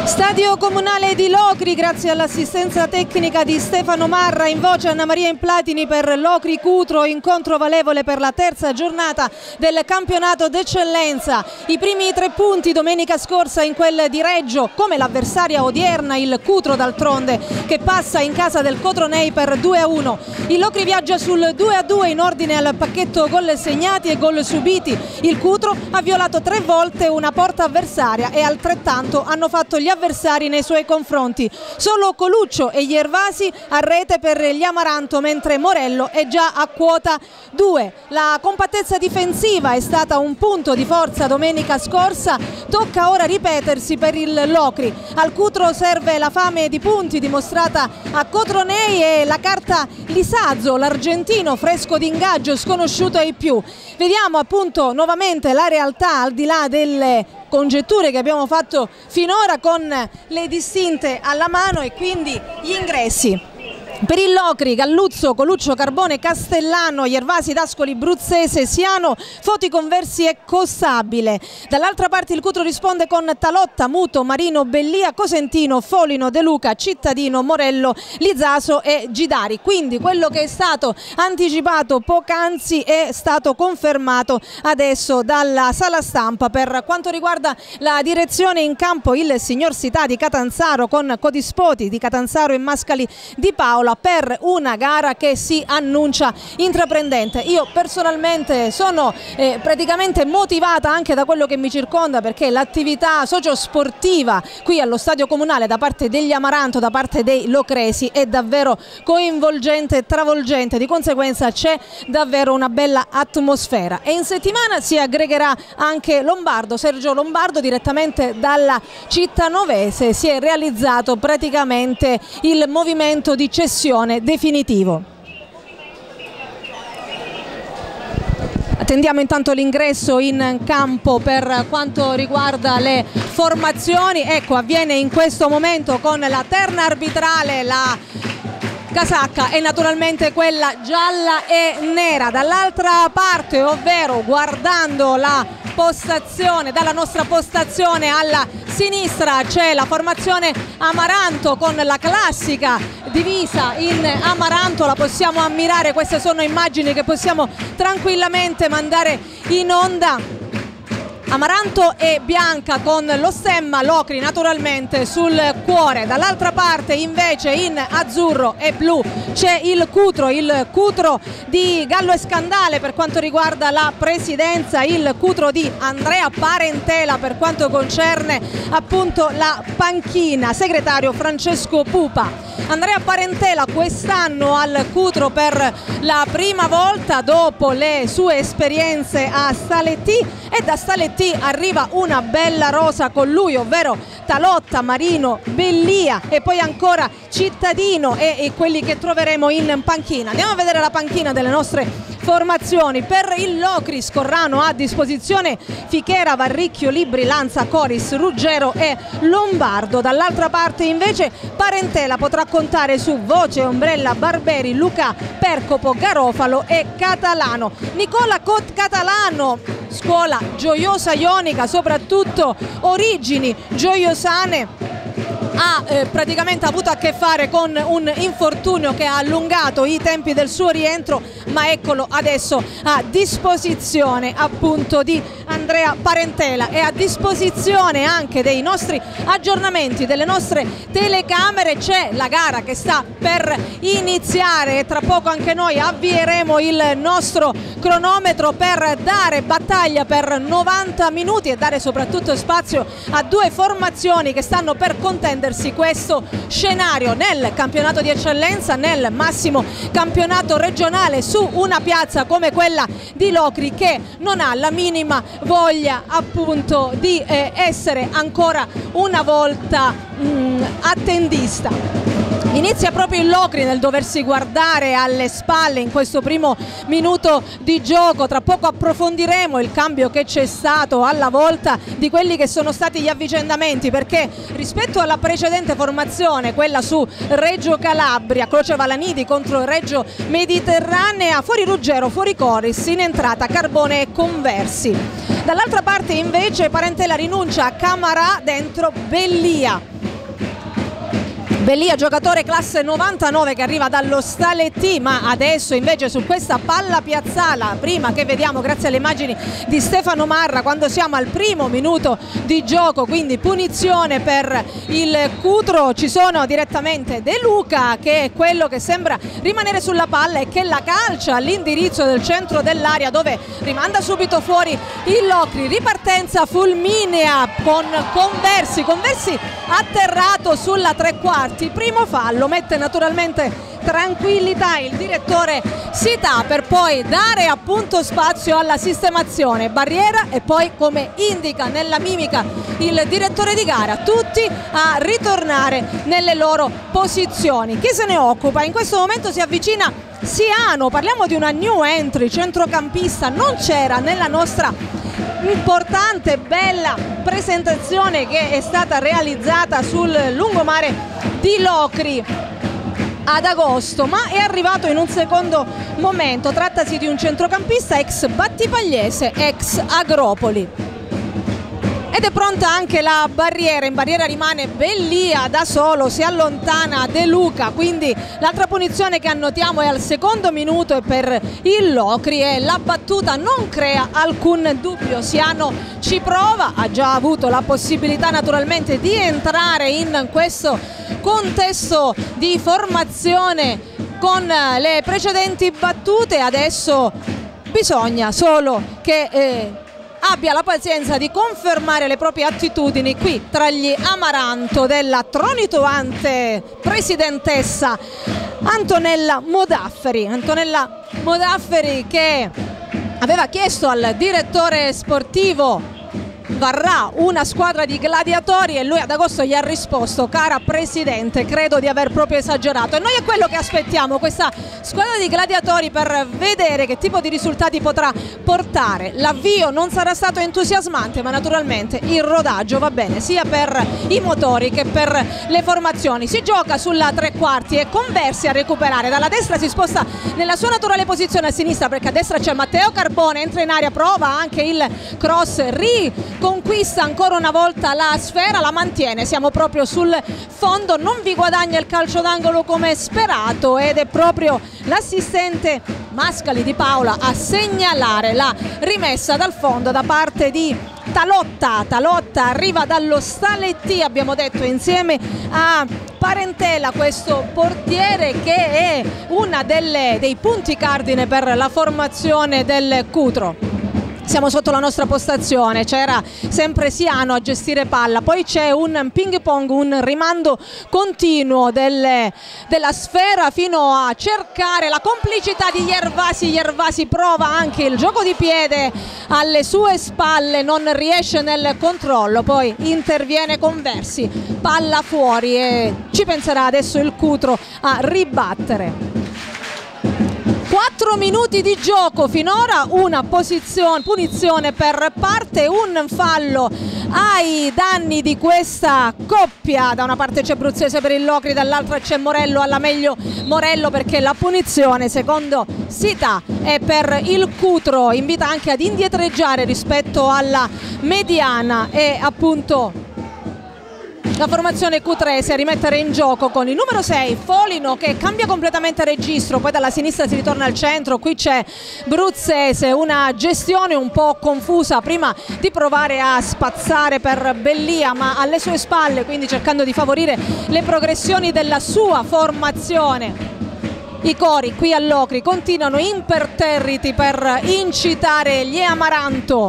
Stadio Comunale di Locri, grazie all'assistenza tecnica di Stefano Marra, in voce Anna Maria Implatini per Locri Cutro, incontro valevole per la terza giornata del campionato d'eccellenza. I primi 3 punti domenica scorsa in quel di Reggio, come l'avversaria odierna, il Cutro d'altronde, che passa in casa del Cotronei per 2-1. Il Locri viaggia sul 2-2 in ordine al pacchetto gol segnati e gol subiti. Il Cutro ha violato 3 volte una porta avversaria e altrettanto hanno fatto gli avversari nei suoi confronti. Solo Coluccio e Iervasi a rete per gli Amaranto, mentre Morello è già a quota 2. La compattezza difensiva è stata un punto di forza domenica scorsa, tocca ora ripetersi per il Locri. Al Cutro serve la fame di punti dimostrata a Cotronei e la carta Lisazzo, l'argentino fresco d'ingaggio, sconosciuto ai più. Vediamo appunto nuovamente la realtà al di là delle congetture che abbiamo fatto finora con le distinte alla mano e quindi gli ingressi. Per il Locri, Galluzzo, Coluccio, Carbone, Castellano, Iervasi, Dascoli, Bruzzese, Siano, Foti, Conversi e Cossabile. Dall'altra parte il Cutro risponde con Talotta, Muto, Marino, Bellia, Cosentino, Folino, De Luca, Cittadino, Morello, Lizaso e Gidari. Quindi quello che è stato anticipato poc'anzi è stato confermato adesso dalla sala stampa. Per quanto riguarda la direzione in campo, il signor Sità di Catanzaro con Codispoti di Catanzaro e Mascali di Paola, per una gara che si annuncia intraprendente. Io personalmente sono praticamente motivata anche da quello che mi circonda, perché l'attività sociosportiva qui allo Stadio Comunale da parte degli Amaranto, da parte dei locresi, è davvero coinvolgente e travolgente, di conseguenza c'è davvero una bella atmosfera. E in settimana si aggregherà anche Lombardo, Sergio Lombardo, direttamente dalla città novese. Si è realizzato praticamente il movimento di cessione definitivo. Attendiamo intanto l'ingresso in campo per quanto riguarda le formazioni. Ecco, avviene in questo momento con la terna arbitrale, la casacca è naturalmente quella gialla e nera. Dall'altra parte, ovvero guardando la postazione, dalla nostra postazione alla sinistra, c'è la formazione Amaranto con la classica divisa in Amaranto. La possiamo ammirare, queste sono immagini che possiamo tranquillamente mandare in onda. Amaranto e bianca con lo stemma Locri naturalmente sul cuore. Dall'altra parte invece in azzurro e blu c'è il Cutro di Gallo e Scandale per quanto riguarda la presidenza, il Cutro di Andrea Parentela per quanto concerne appunto la panchina, segretario Francesco Pupa. Andrea Parentela quest'anno al Cutro per la prima volta dopo le sue esperienze a Staletti, e da Staletti arriva una bella rosa con lui, ovvero Talotta, Marino, Bellia e poi ancora Cittadino e quelli che troveremo in panchina. Andiamo a vedere la panchina delle nostre formazioni. Per il Locri Scorrano a disposizione Fichera, Varricchio, Libri, Lanza, Coris, Ruggero e Lombardo. Dall'altra parte invece Parentela potrà contare su Voce, Ombrella, Barberi, Luca, Percopo, Garofalo e Catalano. Nicola Catalano, scuola gioiosa ionica, soprattutto origini gioiosane, ha praticamente avuto a che fare con un infortunio che ha allungato i tempi del suo rientro, ma eccolo adesso a disposizione appunto di Andrea Parentela e a disposizione anche dei nostri aggiornamenti, delle nostre telecamere. C'è la gara che sta per iniziare e tra poco anche noi avvieremo il nostro cronometro per dare battaglia per 90 minuti e dare soprattutto spazio a 2 formazioni che stanno per contendersi questo scenario nel campionato di eccellenza, nel massimo campionato regionale, su una piazza come quella di Locri che non ha la minima voglia appunto di essere ancora una volta attendista. Inizia proprio il Locri nel doversi guardare alle spalle in questo primo minuto di gioco. Tra poco approfondiremo il cambio che c'è stato alla volta di quelli che sono stati gli avvicendamenti, perché rispetto alla precedente formazione, quella su Reggio Calabria, Croce Valanidi contro Reggio Mediterranea, fuori Ruggero, fuori Coris, in entrata Carbone e Conversi. Dall'altra parte invece Parentela rinuncia a Camarà dentro Bellia. Bellia, giocatore classe 99 che arriva dallo Staletti, ma adesso invece su questa palla piazzala, prima che vediamo grazie alle immagini di Stefano Marra, quando siamo al primo minuto di gioco, quindi punizione per il Cutro, ci sono direttamente De Luca che è quello che sembra rimanere sulla palla e che la calcia all'indirizzo del centro dell'area, dove rimanda subito fuori il Locri. Ripartenza fulminea con Conversi atterrato sulla tre quarti. Primo fallo, mette naturalmente tranquillità il direttore Sità per poi dare appunto spazio alla sistemazione barriera e poi, come indica nella mimica il direttore di gara, tutti a ritornare nelle loro posizioni. Chi se ne occupa? In questo momento si avvicina Siano, parliamo di una new entry, centrocampista, non c'era nella nostra importante, bella presentazione che è stata realizzata sul lungomare di Locri ad agosto, ma è arrivato in un secondo momento. Trattasi di un centrocampista ex Battipagliese, ex Agropoli. Ed è pronta anche la barriera, in barriera rimane Bellia da solo, si allontana De Luca, quindi l'altra punizione che annotiamo è al secondo minuto e per il Locri, e la battuta non crea alcun dubbio. Siano ci prova, ha già avuto la possibilità naturalmente di entrare in questo contesto di formazione con le precedenti battute, adesso bisogna solo che abbia la pazienza di confermare le proprie attitudini qui tra gli amaranto della tronitoante presidentessa Antonella Modafferi. Antonella Modafferi che aveva chiesto al direttore sportivo: varrà una squadra di gladiatori? E lui ad agosto gli ha risposto: cara presidente, credo di aver proprio esagerato. E noi è quello che aspettiamo, questa squadra di gladiatori, per vedere che tipo di risultati potrà portare. L'avvio non sarà stato entusiasmante, ma naturalmente il rodaggio va bene sia per i motori che per le formazioni. Si gioca sulla tre quarti e Conversi a recuperare. Dalla destra si sposta nella sua naturale posizione a sinistra, perché a destra c'è Matteo Carbone, entra in area, prova anche il cross, conquista ancora una volta la sfera, la mantiene, siamo proprio sul fondo, non vi guadagna il calcio d'angolo come sperato ed è proprio l'assistente Mascali di Paola a segnalare la rimessa dal fondo da parte di Talotta. Talotta arriva dallo Staletti, abbiamo detto, insieme a Parentela, questo portiere che è una dei punti cardine per la formazione del Cutro. Siamo sotto la nostra postazione, c'era sempre Siano a gestire palla, poi c'è un ping pong, un rimando continuo della sfera fino a cercare la complicità di Gervasi. Gervasi prova anche il gioco di piede alle sue spalle, non riesce nel controllo, poi interviene Conversi, palla fuori e ci penserà adesso il Cutro a ribattere. 4 minuti di gioco finora, una punizione per parte, un fallo ai danni di questa coppia. Da una parte c'è Bruzzese per il Locri, dall'altra c'è Morello, alla meglio Morello, perché la punizione secondo Sità è per il Cutro. Invita anche ad indietreggiare rispetto alla mediana e appunto la formazione cutrese a rimettere in gioco con il numero 6 Folino, che cambia completamente registro, poi dalla sinistra si ritorna al centro. Qui c'è Bruzzese, una gestione un po' confusa prima di provare a spazzare per Bellia, ma alle sue spalle, quindi cercando di favorire le progressioni della sua formazione. I cori qui all'Ocri continuano imperterriti per incitare gli Amaranto.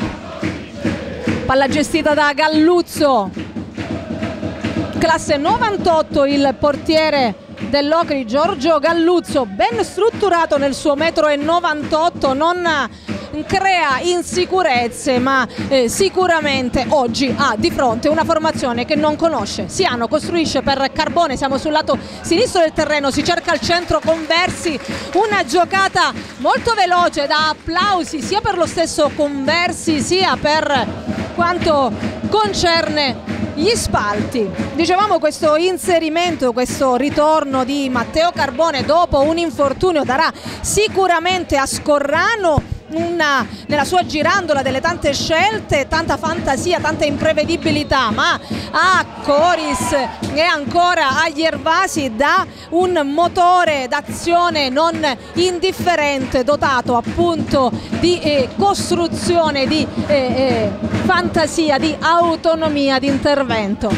Palla gestita da Galluzzo, classe 98 il portiere dell'Ocri Giorgio Galluzzo, ben strutturato nel suo 1,98 m, non crea insicurezze, ma sicuramente oggi ha di fronte una formazione che non conosce. Siano costruisce per Carbone, siamo sul lato sinistro del terreno, si cerca il centro, Conversi, una giocata molto veloce, da applausi sia per lo stesso Conversi sia per quanto concerne gli spalti. Dicevamo, questo inserimento, questo ritorno di Matteo Carbone dopo un infortunio darà sicuramente a Scorrano nella sua girandola delle tante scelte, tanta fantasia, tanta imprevedibilità, ma a Coris e ancora agli Gervasi dà un motore d'azione non indifferente, dotato appunto di costruzione, di fantasia, di autonomia di intervento.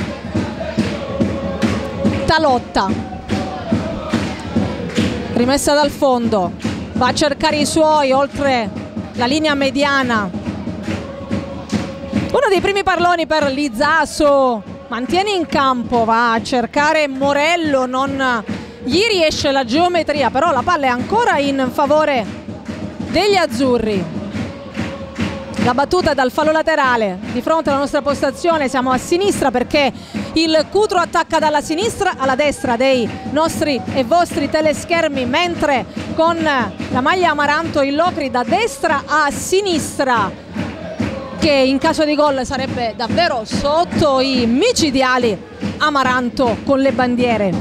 Talotta, rimessa dal fondo, va a cercare i suoi oltre la linea mediana. Uno dei primi palloni per Lizaso, mantiene in campo, va a cercare Morello, non gli riesce la geometria, però la palla è ancora in favore degli azzurri. La battuta dal fallo laterale di fronte alla nostra postazione, siamo a sinistra perché il Cutro attacca dalla sinistra alla destra dei nostri e vostri teleschermi, mentre con la maglia Amaranto il Locri da destra a sinistra, che in caso di gol sarebbe davvero sotto i micidiali Amaranto con le bandiere.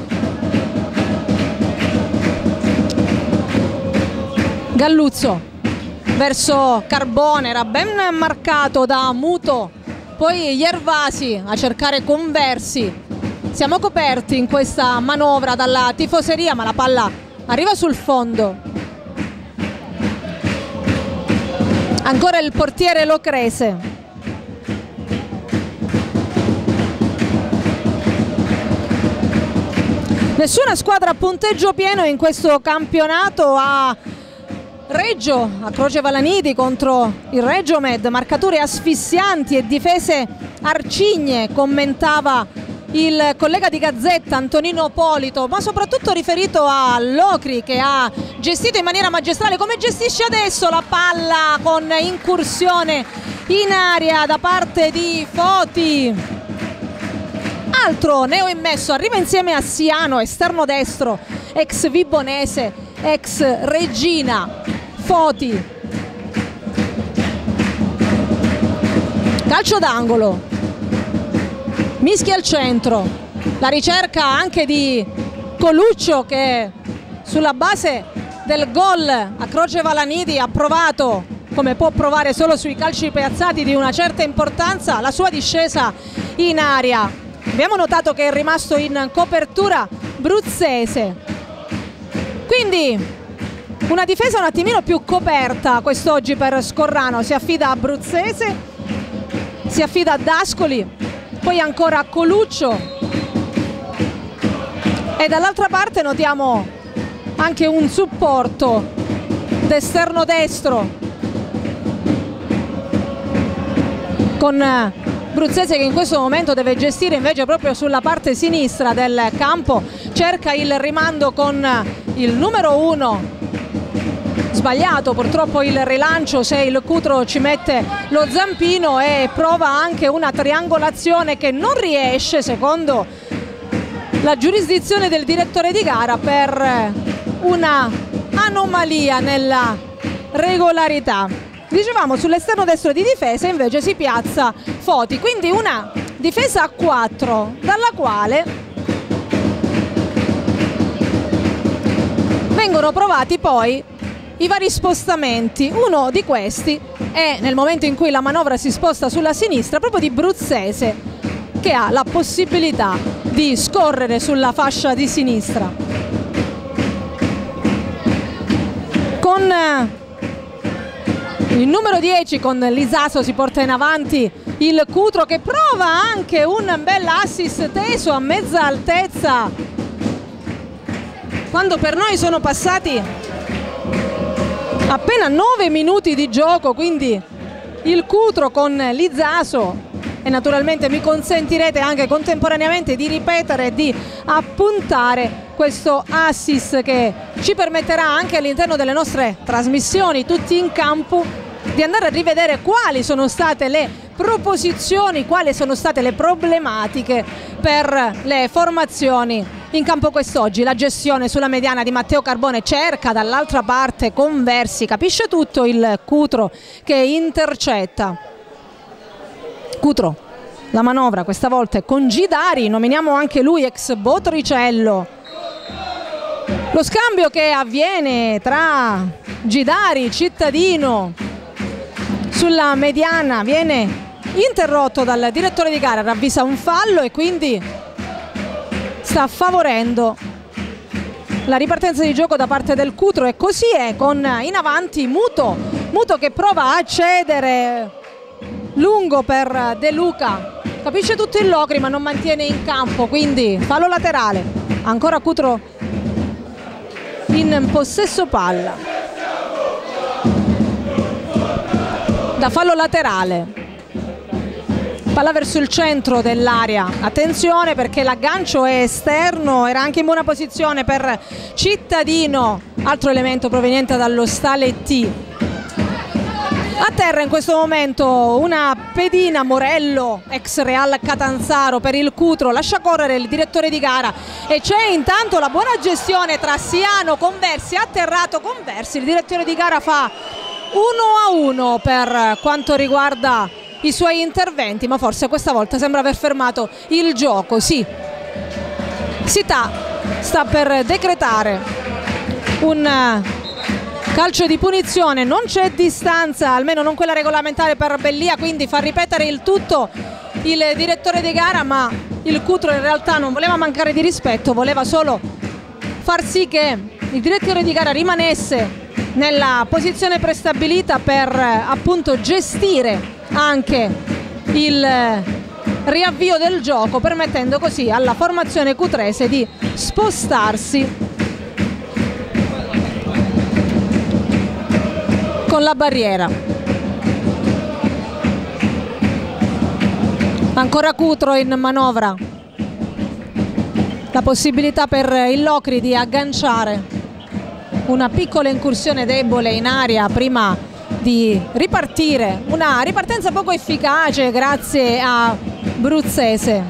Galluzzo verso Carbone, era ben marcato da Muto, poi Gervasi a cercare Conversi. Siamo coperti in questa manovra dalla tifoseria, ma la palla arriva sul fondo. Ancora il portiere Locrese. Nessuna squadra a punteggio pieno in questo campionato. A Reggio, a Croce Valanidi contro il Reggio Med, marcature asfissianti e difese arcigne, commentava il collega di Gazzetta Antonino Polito, ma soprattutto riferito a Locri, che ha gestito in maniera magistrale, come gestisce adesso la palla con incursione in aria da parte di Foti. Altro neoimmesso, arriva insieme a Siano, esterno destro, ex Vibonese, ex Regina. Foti, calcio d'angolo, mischia al centro, la ricerca anche di Coluccio, che sulla base del gol a Croce Valanidi ha provato, come può provare solo sui calci piazzati di una certa importanza, la sua discesa in aria. Abbiamo notato che è rimasto in copertura Bruzzese, quindi una difesa un attimino più coperta quest'oggi per Scorrano. Si affida a Bruzzese, si affida a Dascoli, poi ancora a Coluccio, e dall'altra parte notiamo anche un supporto d'esterno destro con Bruzzese, che in questo momento deve gestire invece proprio sulla parte sinistra del campo, cerca il rimando con il numero 1. Sbagliato purtroppo il rilancio, se il Cutro ci mette lo zampino, e prova anche una triangolazione che non riesce, secondo la giurisdizione del direttore di gara, per una anomalia nella regolarità. Dicevamo, sull'esterno destro di difesa invece si piazza Foti, quindi una difesa a 4 dalla quale vengono provati poi i vari spostamenti. Uno di questi è nel momento in cui la manovra si sposta sulla sinistra, proprio di Bruzzese, che ha la possibilità di scorrere sulla fascia di sinistra. Con il numero 10, con Lizaso, si porta in avanti il Cutro, che prova anche un bel assist teso a mezza altezza, quando per noi sono passati appena 9 minuti di gioco. Quindi il Cutro con Lizaso, e naturalmente mi consentirete anche contemporaneamente di ripetere e di appuntare questo assist, che ci permetterà anche all'interno delle nostre trasmissioni tutti in campo di andare a rivedere quali sono state le proposizioni, quali sono state le problematiche per le formazioni in campo quest'oggi. La gestione sulla mediana di Matteo Carbone, cerca dall'altra parte Conversi, capisce tutto il Cutro che intercetta. Cutro, la manovra questa volta è con Gidari, nominiamo anche lui ex Botricello. Lo scambio che avviene tra Gidari, Cittadino sulla mediana viene interrotto dal direttore di gara, ravvisa un fallo e quindi sta favorendo la ripartenza di gioco da parte del Cutro, e così è, con in avanti Muto che prova a cedere lungo per De Luca, capisce tutto il Locri ma non mantiene in campo, quindi fallo laterale, ancora Cutro in possesso palla. Da fallo laterale, palla verso il centro dell'area, attenzione perché l'aggancio è esterno, era anche in buona posizione per Cittadino, altro elemento proveniente dallo Stale T. A terra in questo momento una pedina, Morello, ex Real Catanzaro per il Cutro, lascia correre il direttore di gara e c'è intanto la buona gestione tra Siano, Conversi, atterrato Conversi, il direttore di gara fa 1-1 per quanto riguarda i suoi interventi, ma forse questa volta sembra aver fermato il gioco. Sì, Sità sta per decretare un calcio di punizione, non c'è distanza, almeno non quella regolamentare per Bellia, quindi fa ripetere il tutto il direttore di gara, ma il Cutro in realtà non voleva mancare di rispetto, voleva solo far sì che il direttore di gara rimanesse nella posizione prestabilita per appunto gestire anche il riavvio del gioco, permettendo così alla formazione cutrese di spostarsi con la barriera. Ancora Cutro in manovra, la possibilità per il Locri di agganciare una piccola incursione debole in aria prima di ripartire, una ripartenza poco efficace grazie a Bruzzese.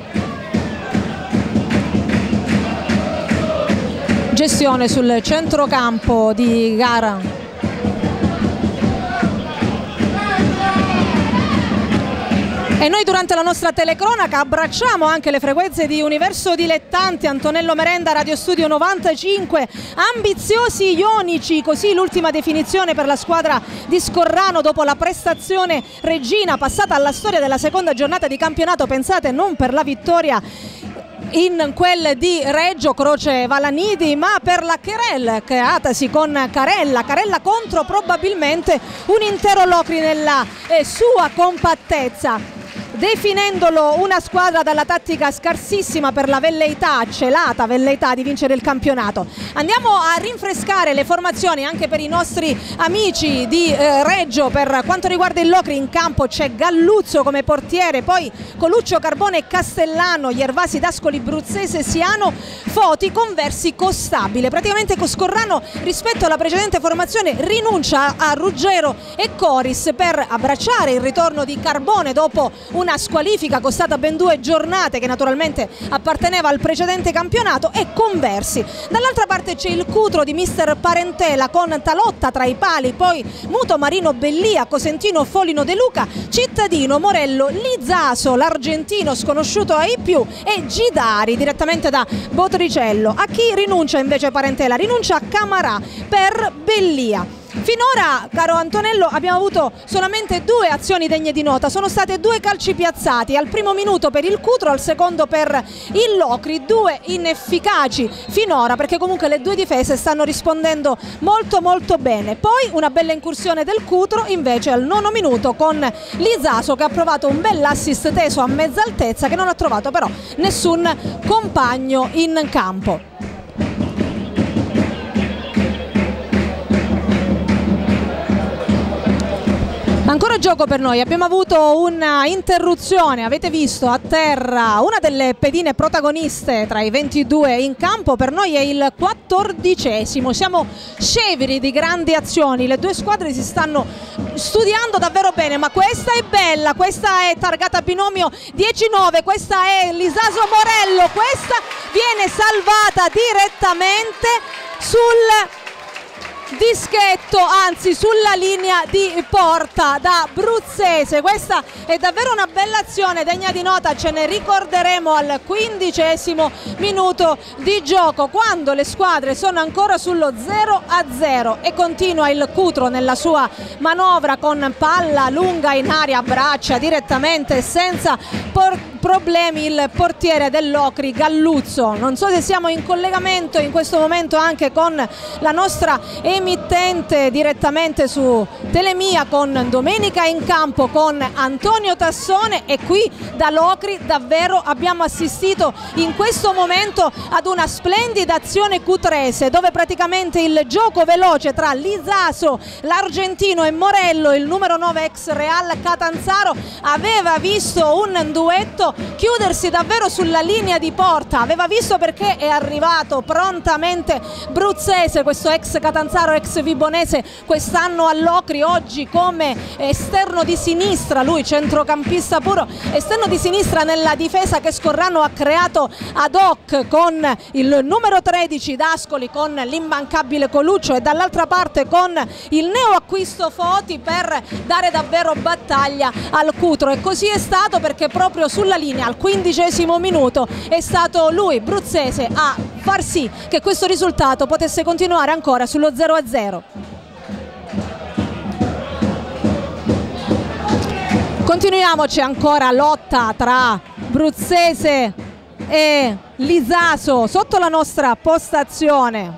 Gestione sul centrocampo di gara. E noi durante la nostra telecronaca abbracciamo anche le frequenze di Universo Dilettanti, Antonello Merenda, Radio Studio 95, ambiziosi ionici, così l'ultima definizione per la squadra di Scorrano dopo la prestazione reggina passata alla storia della seconda giornata di campionato, pensate, non per la vittoria in quel di Reggio Croce Valanidi, ma per la Cherel creatasi con Carella contro probabilmente un intero Locri nella sua compattezza, definendolo una squadra dalla tattica scarsissima per la velleità, celata velleità di vincere il campionato. Andiamo a rinfrescare le formazioni anche per i nostri amici di Reggio. Per quanto riguarda il Locri, in campo c'è Galluzzo come portiere, poi Coluccio, Carbone e Castellano, Iervasi, Dascoli, Bruzzese, Siano, Foti, Conversi, Costabile. Praticamente Coscorrano rispetto alla precedente formazione rinuncia a Ruggero e Coris per abbracciare il ritorno di Carbone dopo una squalifica costata ben 2 giornate, che naturalmente apparteneva al precedente campionato, e Conversi. Dall'altra parte c'è il Cutro di mister Parentela con Talotta tra i pali, poi Muto, Marino, Bellia, Cosentino, Folino, De Luca, Cittadino, Morello, Lizaso, l'argentino sconosciuto ai più, e Gidari direttamente da Botricello. A chi rinuncia invece Parentela? Rinuncia a Camarà per Bellia. Finora, caro Antonello, abbiamo avuto solamente 2 azioni degne di nota, sono state 2 calci piazzati, al primo minuto per il Cutro, al secondo per il Locri, 2 inefficaci finora perché comunque le 2 difese stanno rispondendo molto bene. Poi una bella incursione del Cutro invece al 9° minuto con Lizaso, che ha provato un bell'assist teso a mezza altezza, che non ha trovato però nessun compagno in campo. Ancora gioco per noi, abbiamo avuto una interruzione, avete visto a terra una delle pedine protagoniste tra i 22 in campo, per noi è il 14°, siamo scevri di grandi azioni, le 2 squadre si stanno studiando davvero bene, ma questa è bella, questa è targata binomio 10-9, questa è Lizaso Morello, questa viene salvata direttamente sul dischetto, anzi sulla linea di porta da Bruzzese. Questa è davvero una bella azione degna di nota, ce ne ricorderemo al 15° minuto di gioco, quando le squadre sono ancora sullo 0-0 e continua il Cutro nella sua manovra con palla lunga in aria, abbraccia direttamente senza problemi il portiere dell'Ocri Galluzzo. Non so se siamo in collegamento in questo momento anche con la nostra emittente direttamente su Telemia, con Domenica in campo, con Antonio Tassone, e qui dall'Ocri davvero abbiamo assistito in questo momento ad una splendida azione cutrese, dove praticamente il gioco veloce tra Lisaso, l'argentino, e Morello, il numero 9 ex Real Catanzaro, aveva visto un duetto chiudersi davvero sulla linea di porta, aveva visto perché è arrivato prontamente Bruzzese, questo ex Catanzaro, ex Vibonese, quest'anno all'Ocri, oggi come esterno di sinistra, lui centrocampista puro, esterno di sinistra nella difesa che Scorrano ha creato ad hoc con il numero 13 D'Ascoli, con l'immancabile Coluccio, e dall'altra parte con il neoacquisto Foti, per dare davvero battaglia al Cutro. E così è stato, perché proprio sulla linea al 15° minuto è stato lui, Bruzzese, a far sì che questo risultato potesse continuare ancora sullo 0-0. Continuiamo, c'è ancora lotta tra Bruzzese e Lisaso sotto la nostra postazione.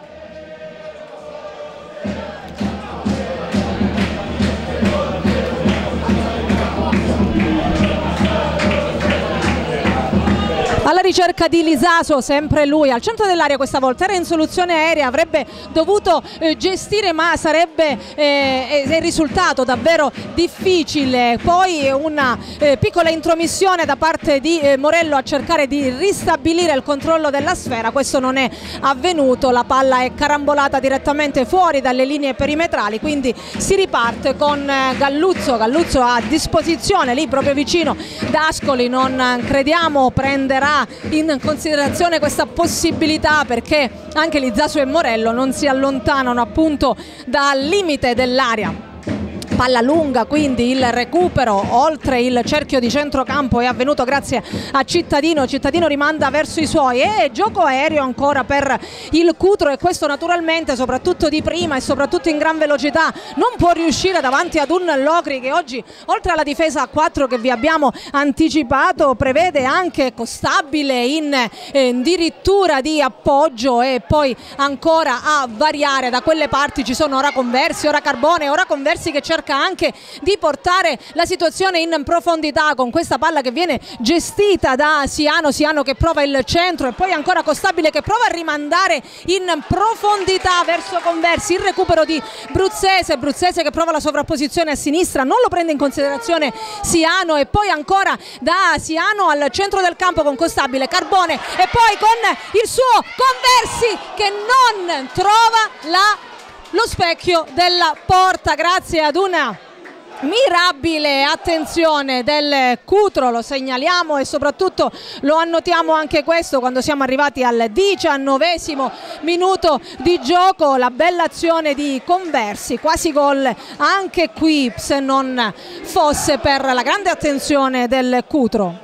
Alla ricerca di Lisaso, sempre lui al centro dell'area, questa volta era in soluzione aerea, avrebbe dovuto gestire, ma sarebbe il risultato davvero difficile. Poi una piccola intromissione da parte di Morello a cercare di ristabilire il controllo della sfera, questo non è avvenuto, la palla è carambolata direttamente fuori dalle linee perimetrali, quindi si riparte con Galluzzo a disposizione lì proprio vicino. D'Ascoli non crediamo prenderà in considerazione questa possibilità, perché anche Lizaso e Morello non si allontanano appunto dal limite dell'area. Palla lunga, quindi il recupero oltre il cerchio di centrocampo è avvenuto grazie a Cittadino. Cittadino rimanda verso i suoi e gioco aereo ancora per il Cutro, e questo naturalmente soprattutto di prima e soprattutto in gran velocità non può riuscire davanti ad un Locri che oggi, oltre alla difesa a 4 che vi abbiamo anticipato, prevede anche Costabile in dirittura di appoggio, e poi ancora a variare da quelle parti ci sono ora Conversi, ora Carbone, ora Conversi che cerca anche di portare la situazione in profondità con questa palla che viene gestita da Siano che prova il centro, e poi ancora Costabile che prova a rimandare in profondità verso Conversi. Il recupero di Bruzzese che prova la sovrapposizione a sinistra, non lo prende in considerazione Siano, e poi ancora da Siano al centro del campo con Costabile, Carbone, e poi con il suo Conversi che non trova lo specchio della porta grazie ad una mirabile attenzione del Cutro. Lo segnaliamo e soprattutto lo annotiamo anche questo quando siamo arrivati al 19° minuto di gioco, la bella azione di Conversi, quasi gol anche qui se non fosse per la grande attenzione del Cutro.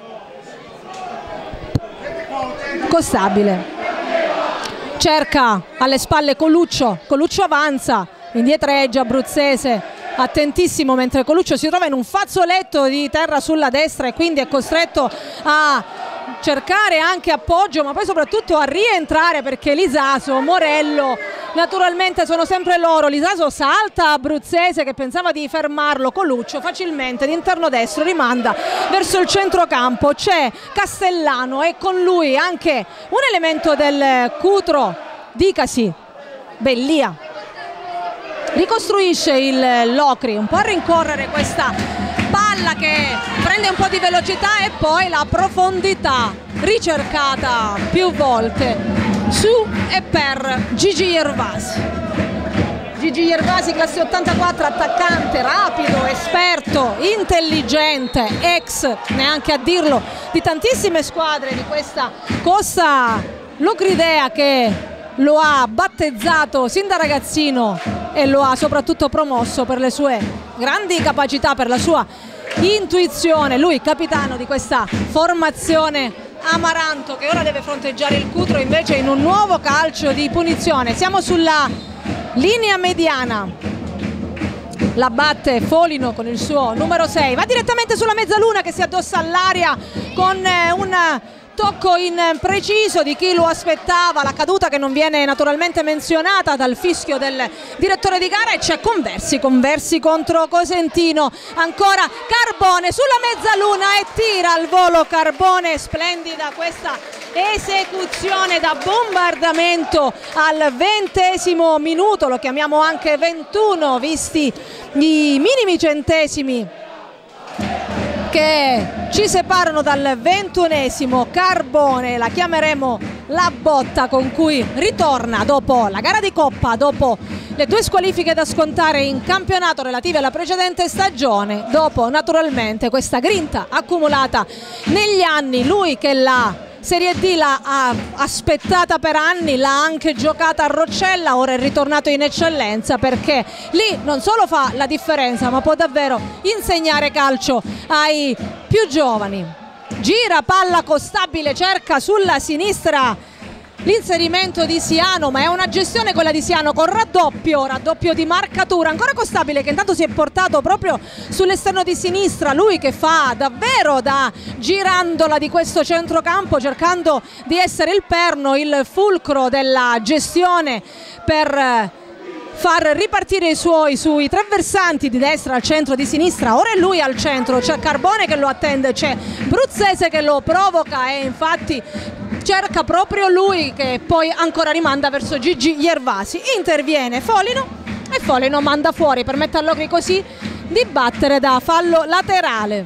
Costabile cerca alle spalle Coluccio avanza, indietreggia Bruzzese, attentissimo, mentre Coluccio si trova in un fazzoletto di terra sulla destra e quindi è costretto a cercare anche appoggio, ma poi soprattutto a rientrare, perché Lisaso, Morello naturalmente sono sempre loro. Lisaso salta a Bruzzese che pensava di fermarlo, Coluccio facilmente d'interno destro rimanda verso il centrocampo, c'è Castellano e con lui anche un elemento del Cutro, dicasi Bellia. Ricostruisce il Locri, un po' a rincorrere questa palla che prende un po' di velocità e poi la profondità ricercata più volte su e per Gigi Gervasi. Gigi Gervasi, classe 84, attaccante, rapido, esperto, intelligente, ex, neanche a dirlo, di tantissime squadre di questa Costa Locridea, che lo ha battezzato sin da ragazzino e lo ha soprattutto promosso per le sue grandi capacità, per la sua intuizione. Lui capitano di questa formazione Amaranto, che ora deve fronteggiare il Cutro invece in un nuovo calcio di punizione. Siamo sulla linea mediana, la batte Folino con il suo numero 6, va direttamente sulla mezzaluna che si addossa all'aria con un tocco impreciso di chi lo aspettava, la caduta che non viene naturalmente menzionata dal fischio del direttore di gara, e c'è Conversi contro Cosentino. Ancora Carbone sulla mezzaluna e tira al volo Carbone, splendida questa esecuzione da bombardamento al 20° minuto, lo chiamiamo anche 21 visti i minimi centesimi che ci separano dal 21°. Carbone, la chiameremo la botta con cui ritorna dopo la gara di Coppa, dopo le 2 squalifiche da scontare in campionato relative alla precedente stagione, dopo naturalmente questa grinta accumulata negli anni. Lui che la Serie D l'ha aspettata per anni, l'ha anche giocata a Roccella, ora è ritornato in eccellenza perché lì non solo fa la differenza ma può davvero insegnare calcio ai più giovani. Gira palla Costabile, cerca sulla sinistra l'inserimento di Siano, ma è una gestione quella di Siano con raddoppio di marcatura. Ancora Costabile che intanto si è portato proprio sull'esterno di sinistra, lui che fa davvero da girandola di questo centrocampo, cercando di essere il perno, il fulcro della gestione per far ripartire i suoi sui 3 versanti di destra, al centro, di sinistra. Ora è lui al centro, c'è Carbone che lo attende, c'è Bruzzese che lo provoca e infatti cerca proprio lui, che poi ancora rimanda verso Gigi Iervasi. Interviene Folino e Folino manda fuori, permette all'Ocri così di battere da fallo laterale.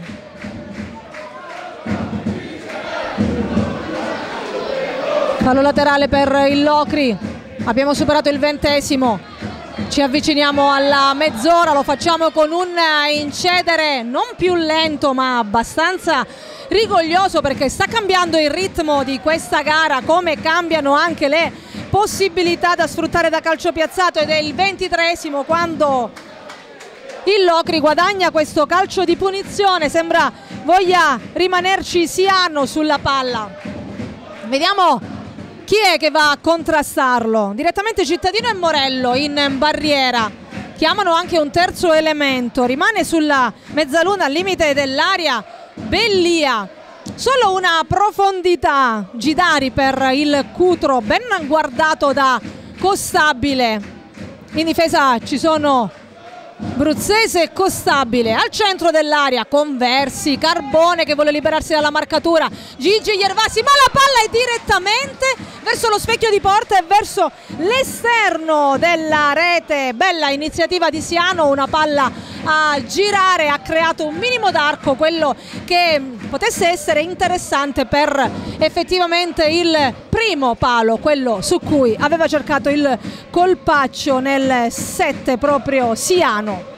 Fallo laterale per il Locri. Abbiamo superato il 20°, ci avviciniamo alla mezz'ora, lo facciamo con un incedere non più lento ma abbastanza rigoglioso, perché sta cambiando il ritmo di questa gara, come cambiano anche le possibilità da sfruttare da calcio piazzato, ed è il 23° quando il Locri guadagna questo calcio di punizione. Sembra voglia rimanerci Siano sulla palla. Vediamo chi è che va a contrastarlo. Direttamente Cittadino e Morello in barriera. Chiamano anche un terzo elemento. Rimane sulla mezzaluna al limite dell'area Bellia. Solo una profondità Gidari per il Cutro, ben guardato da Costabile. In difesa ci sono Bruzzese e Costabile. Al centro dell'area Conversi, Carbone che vuole liberarsi dalla marcatura, Gigi Iervasi, ma la palla è direttamente verso lo specchio di porta e verso l'esterno della rete. Bella iniziativa di Siano, una palla a girare, ha creato un minimo d'arco, quello che potesse essere interessante per effettivamente il primo palo, quello su cui aveva cercato il colpaccio nel 7 proprio Siano.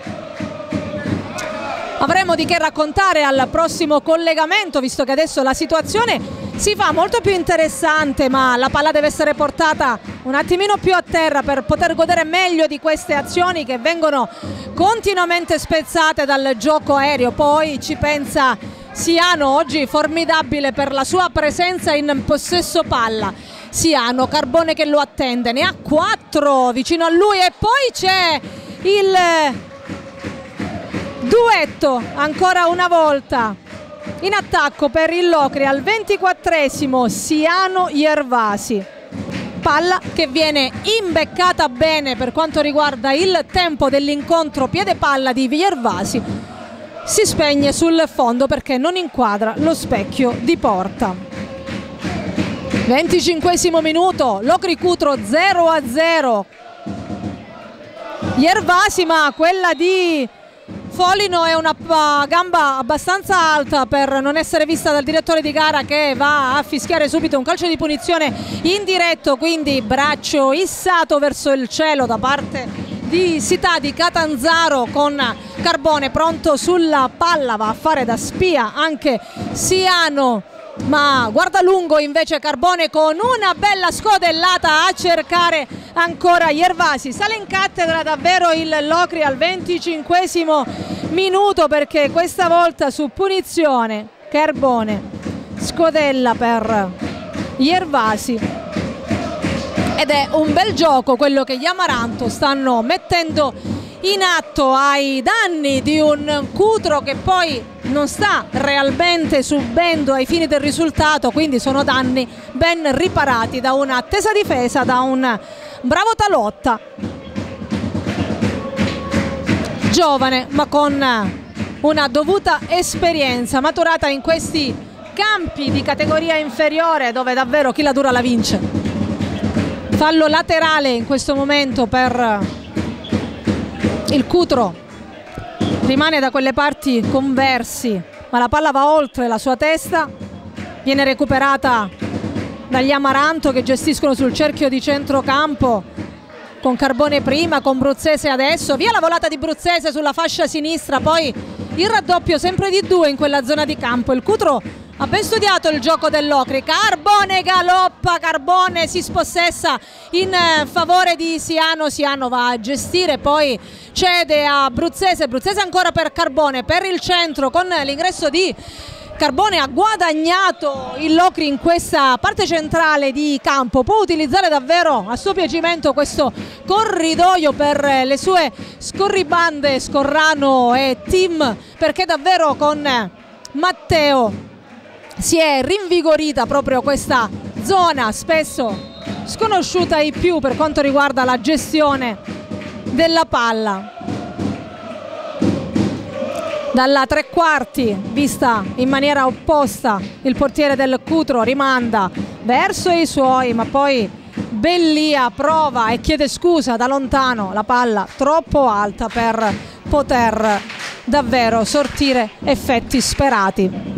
Avremo di che raccontare al prossimo collegamento, visto che adesso la situazione si fa molto più interessante, ma la palla deve essere portata un attimino più a terra per poter godere meglio di queste azioni che vengono continuamente spezzate dal gioco aereo. Poi ci pensa Siano, oggi formidabile per la sua presenza in possesso palla. Siano, Carbone che lo attende, ne ha 4 vicino a lui, e poi c'è il duetto ancora una volta in attacco per il Locri al 24° Siano Iervasi. Palla che viene imbeccata bene per quanto riguarda il tempo dell'incontro piede palla di Iervasi. Si spegne sul fondo perché non inquadra lo specchio di porta. 25° minuto, Locri Cutro 0-0. Iervasi, ma quella di Folino è una gamba abbastanza alta per non essere vista dal direttore di gara, che va a fischiare subito un calcio di punizione indiretto, quindi braccio issato verso il cielo da parte di Sità di Catanzaro, con Carbone pronto sulla palla. Va a fare da spia anche Siano ma guarda lungo invece Carbone con una bella scodellata a cercare ancora Gervasi. Sale in cattedra davvero il Locri al 25esimo minuto, perché questa volta su punizione Carbone scodella per Gervasi, ed è un bel gioco quello che gli Amaranto stanno mettendo in atto ai danni di un Cutro che poi non sta realmente subendo ai fini del risultato, quindi sono danni ben riparati da una attesa difesa, da un bravo Talotta, giovane ma con una dovuta esperienza maturata in questi campi di categoria inferiore, dove davvero chi la dura la vince. Fallo laterale in questo momento per il Cutro, rimane da quelle parti Conversi, ma la palla va oltre la sua testa, viene recuperata dagli Amaranto che gestiscono sul cerchio di centrocampo, con Carbone prima, con Bruzzese adesso, via la volata di Bruzzese sulla fascia sinistra, poi il raddoppio sempre di 2 in quella zona di campo. Il Cutro ha ben studiato il gioco del Locri, Carbone galoppa, Carbone si spossessa in favore di Siano, Siano va a gestire, poi cede a Bruzzese, Bruzzese ancora per Carbone, per il centro con l'ingresso di Carbone ha guadagnato il Locri in questa parte centrale di campo, può utilizzare davvero a suo piacimento questo corridoio per le sue scorribande Scorrano e Tim, perché davvero con Matteo si è rinvigorita proprio questa zona spesso sconosciuta ai più per quanto riguarda la gestione della palla. Dalla tre quarti, vista in maniera opposta, il portiere del Cutro rimanda verso i suoi, ma poi Bellia prova e chiede scusa da lontano, la palla troppo alta per poter davvero sortire effetti sperati.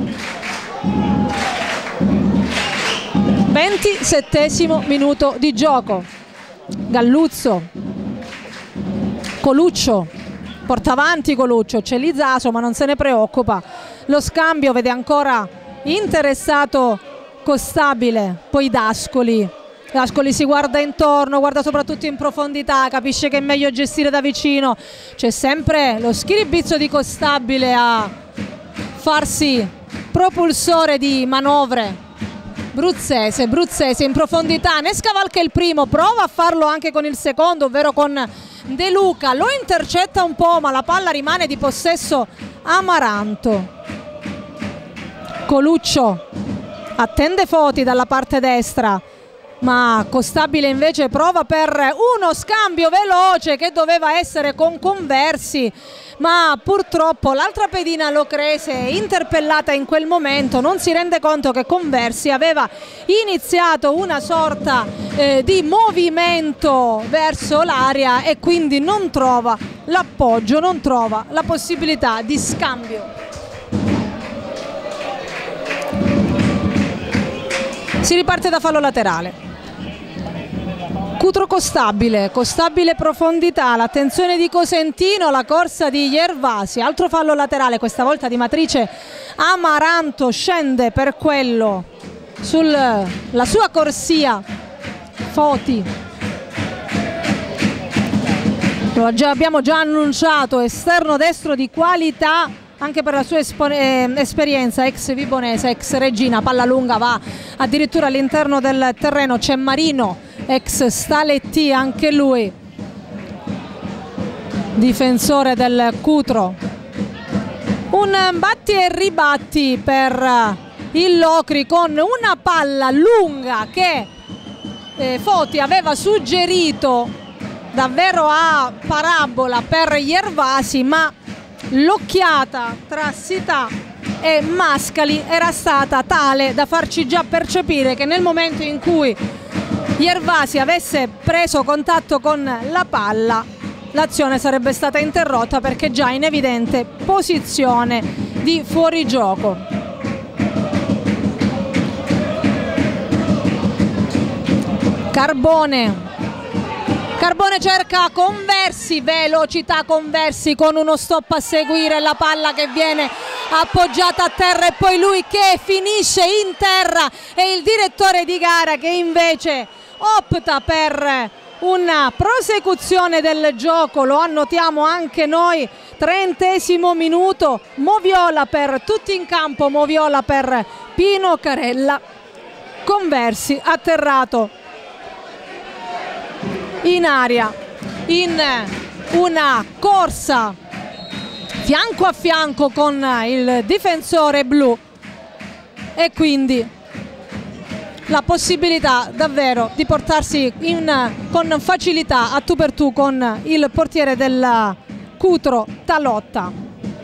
27esimo minuto di gioco, Galluzzo, Coluccio, porta avanti Coluccio, c'è Lizaso ma non se ne preoccupa, lo scambio vede ancora interessato Costabile, poi Dascoli si guarda intorno, guarda soprattutto in profondità, capisce che è meglio gestire da vicino, c'è sempre lo schiribizzo di Costabile a farsi propulsore di manovre. Bruzzese in profondità, ne scavalca il primo, prova a farlo anche con il secondo, ovvero con De Luca, lo intercetta un po' ma la palla rimane di possesso Amaranto. Coluccio attende Foti dalla parte destra, ma Costabile invece prova per uno scambio veloce che doveva essere con Conversi, ma purtroppo l'altra pedina locrese, interpellata in quel momento, non si rende conto che Conversi aveva iniziato una sorta di movimento verso l'area e quindi non trova l'appoggio, non trova la possibilità di scambio. Si riparte da fallo laterale. Cutro Costabile profondità, l'attenzione di Cosentino, la corsa di Gervasi, altro fallo laterale, questa volta di matrice Amaranto, scende per quello sulla sua corsia Foti. Lo abbiamo già annunciato, esterno destro di qualità anche per la sua esperienza, ex Vibonese, ex Regina, palla lunga va addirittura all'interno del terreno, c'è Marino, ex Staletti anche lui, difensore del Cutro. Un batti e ribatti per il Locri con una palla lunga che Foti aveva suggerito davvero a parabola per Gervasi, ma l'occhiata tra Sità e Mascali era stata tale da farci già percepire che nel momento in cui Gervasi avesse preso contatto con la palla l'azione sarebbe stata interrotta, perché già in evidente posizione di fuorigioco. Carbone Carbone cerca Conversi, velocità Conversi con uno stop a seguire, la palla che viene appoggiata a terra e poi lui che finisce in terra e il direttore di gara che invece opta per una prosecuzione del gioco. Lo annotiamo anche noi, 30° minuto, Moviola per tutti in campo, Moviola per Pino Carella, Conversi atterrato in aria in una corsa fianco a fianco con il difensore blu e quindi la possibilità davvero di portarsi con facilità a tu per tu con il portiere del Cutro Talotta.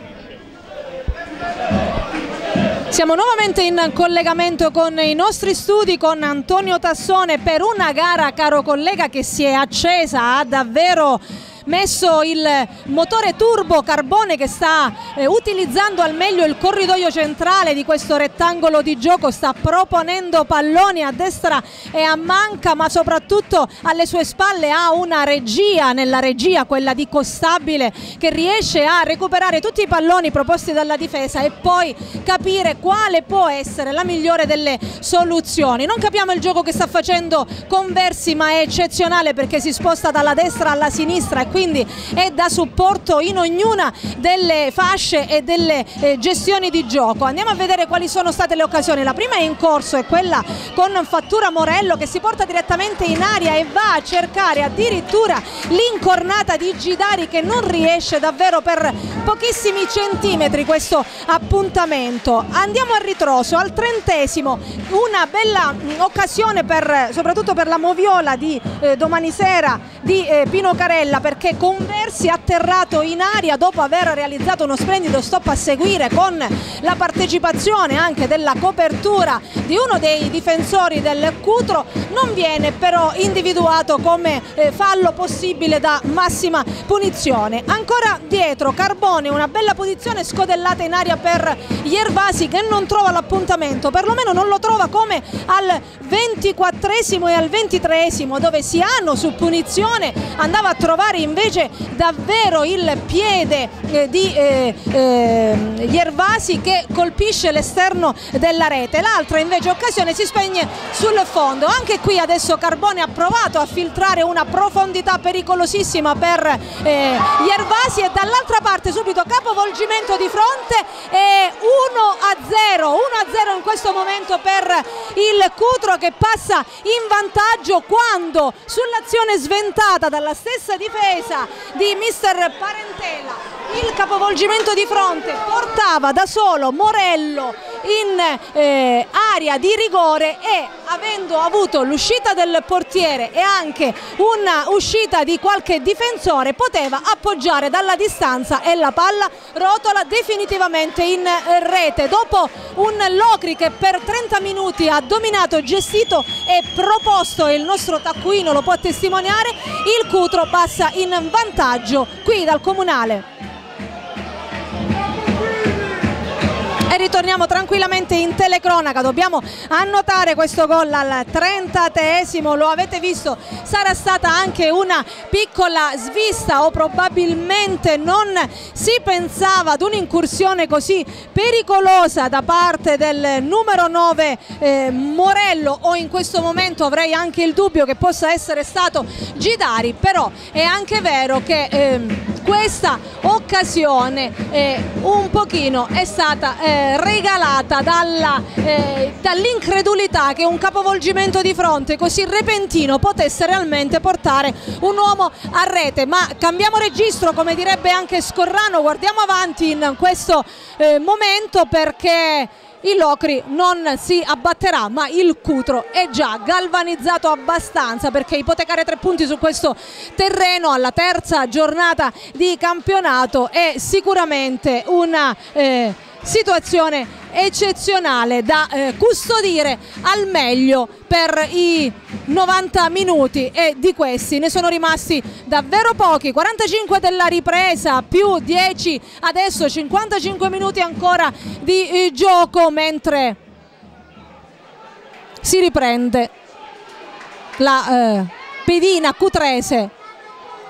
Siamo nuovamente in collegamento con i nostri studi con Antonio Tassone per una gara, caro collega, che si è accesa, ha davvero messo il motore turbo Carbone che sta utilizzando al meglio il corridoio centrale di questo rettangolo di gioco, sta proponendo palloni a destra e a manca, ma soprattutto alle sue spalle ha una regia, nella regia quella di Costabile, che riesce a recuperare tutti i palloni proposti dalla difesa e poi capire quale può essere la migliore delle soluzioni. Non capiamo il gioco che sta facendo Conversi, ma è eccezionale perché si sposta dalla destra alla sinistra e quindi è da supporto in ognuna delle fasce e delle gestioni di gioco. Andiamo a vedere quali sono state le occasioni. La prima è in corso, è quella con Fattura Morello che si porta direttamente in aria e va a cercare addirittura l'incornata di Gidari che non riesce davvero per pochissimi centimetri questo appuntamento. Andiamo a ritroso al 30°, una bella occasione soprattutto per la Moviola di domani sera di Pino Carella, perché Conversi atterrato in aria dopo aver realizzato uno splendido stop a seguire con la partecipazione anche della copertura di uno dei difensori del Cutro, non viene però individuato come fallo possibile da massima punizione. Ancora dietro Carbone, una bella posizione scodellata in aria per Iervasi che non trova l'appuntamento, perlomeno non lo trova come al 24° e al 23° dove Siano su punizione andava a trovare invece davvero il piede di Iervasi che colpisce l'esterno della rete. L'altra invece occasione si spegne sul fondo. Anche qui adesso Carbone ha provato a filtrare una profondità pericolosissima per Iervasi e dall'altra parte subito capovolgimento di fronte e 1-0 in questo momento per il Cutro che passa in vantaggio quando sull'azione sventata dalla stessa difesa di mister Parentela il capovolgimento di fronte portava da solo Morello in area di rigore e avendo avuto l'uscita del portiere e anche una uscita di qualche difensore poteva appoggiare dalla distanza e la palla rotola definitivamente in rete. Dopo un Locri che per 30 minuti ha dominato, gestito e proposto, il nostro taccuino lo può testimoniare, il Cutro passa in vantaggio qui dal Comunale. E ritorniamo tranquillamente in telecronaca, dobbiamo annotare questo gol al 30°, lo avete visto, sarà stata anche una piccola svista o probabilmente non si pensava ad un'incursione così pericolosa da parte del numero 9 Morello, o in questo momento avrei anche il dubbio che possa essere stato Gidari, però è anche vero che questa occasione un pochino è stata regalata dall'incredulità che un capovolgimento di fronte così repentino potesse realmente portare un uomo a rete. Ma cambiamo registro, come direbbe anche Scorrano, guardiamo avanti in questo momento perché il Locri non si abbatterà, ma il Cutro è già galvanizzato abbastanza perché ipotecare 3 punti su questo terreno alla terza giornata di campionato è sicuramente una situazione eccezionale da custodire al meglio per i 90 minuti e di questi ne sono rimasti davvero pochi. 45 della ripresa più 10 adesso, 55 minuti ancora di gioco mentre si riprende la pedina cutrese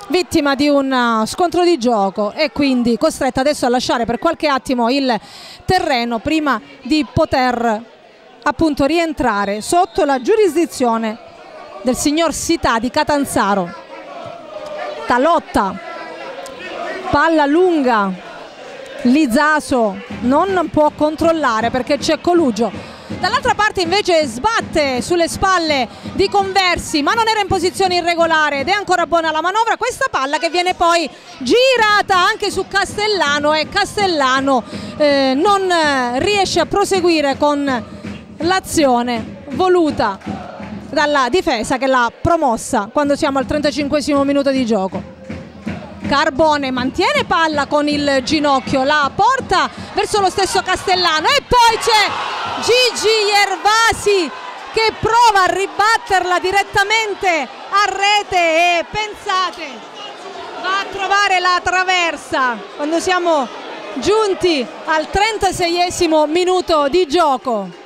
vittima di un scontro di gioco e quindi costretta adesso a lasciare per qualche attimo il terreno prima di poter appunto rientrare sotto la giurisdizione del signor Sità di Catanzaro. Talotta, palla lunga, Lizaso non può controllare perché c'è Colugio. Dall'altra parte invece sbatte sulle spalle di Conversi, ma non era in posizione irregolare ed è ancora buona la manovra. Questa palla che viene poi girata anche su Castellano e Castellano non riesce a proseguire con l'azione voluta dalla difesa che l'ha promossa quando siamo al 35esimo minuto di gioco. Carbone mantiene palla con il ginocchio, la porta verso lo stesso Castellano e poi c'è Gigi Gervasi che prova a ribatterla direttamente a rete e pensate va a trovare la traversa quando siamo giunti al 36esimo minuto di gioco.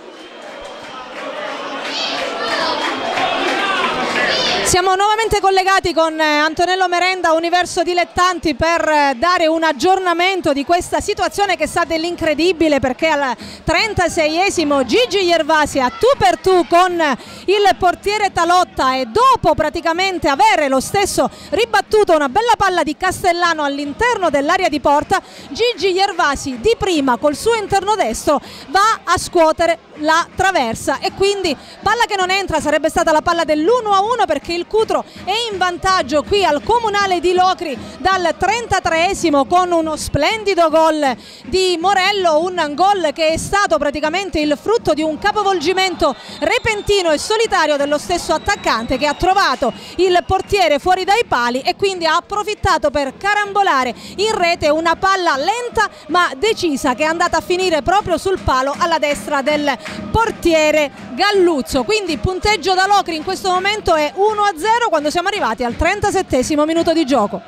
Siamo nuovamente collegati con Antonello Merenda, Universo Dilettanti, per dare un aggiornamento di questa situazione che sta dell'incredibile, perché al 36esimo Gigi Gervasi a tu per tu con il portiere Talotta e dopo praticamente avere lo stesso ribattuto una bella palla di Castellano all'interno dell'area di porta, Gigi Gervasi di prima col suo interno destro va a scuotere la traversa e quindi palla che non entra, sarebbe stata la palla dell'1-1 perché il Cutro è in vantaggio qui al Comunale di Locri dal 33esimo con uno splendido gol di Morello, un gol che è stato praticamente il frutto di un capovolgimento repentino e solitario dello stesso attaccante che ha trovato il portiere fuori dai pali e quindi ha approfittato per carambolare in rete una palla lenta ma decisa che è andata a finire proprio sul palo alla destra del portiere Galluzzo. Quindi punteggio da Locri in questo momento è 1-0 quando siamo arrivati al 37esimo minuto di gioco.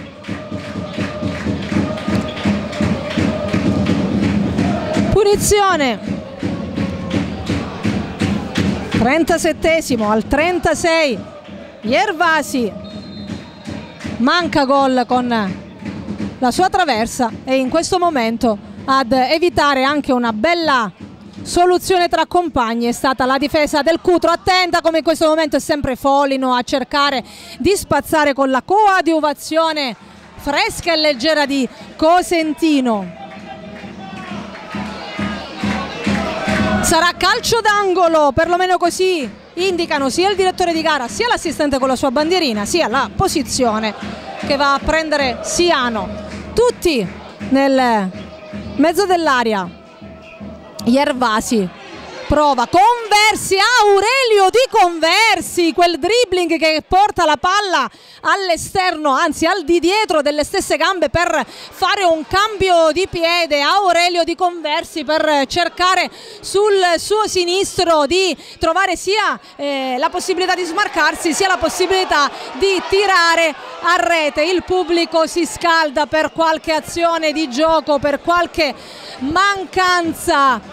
Punizione, 37esimo al 36, Gervasi manca gol con la sua traversa e in questo momento ad evitare anche una bella soluzione tra compagni è stata la difesa del Cutro, attenta come in questo momento è sempre Folino a cercare di spazzare con la coadiuvazione fresca e leggera di Cosentino. Sarà calcio d'angolo, perlomeno così indicano sia il direttore di gara sia l'assistente con la sua bandierina sia la posizione che va a prendere Siano. Tutti nel mezzo dell'area. Gervasi prova, Conversi, Aurelio Di Conversi, quel dribbling che porta la palla all'esterno, anzi al di dietro delle stesse gambe per fare un cambio di piede. Aurelio Di Conversi per cercare sul suo sinistro di trovare sia la possibilità di smarcarsi sia la possibilità di tirare a rete. Il pubblico si scalda per qualche azione di gioco, per qualche mancanza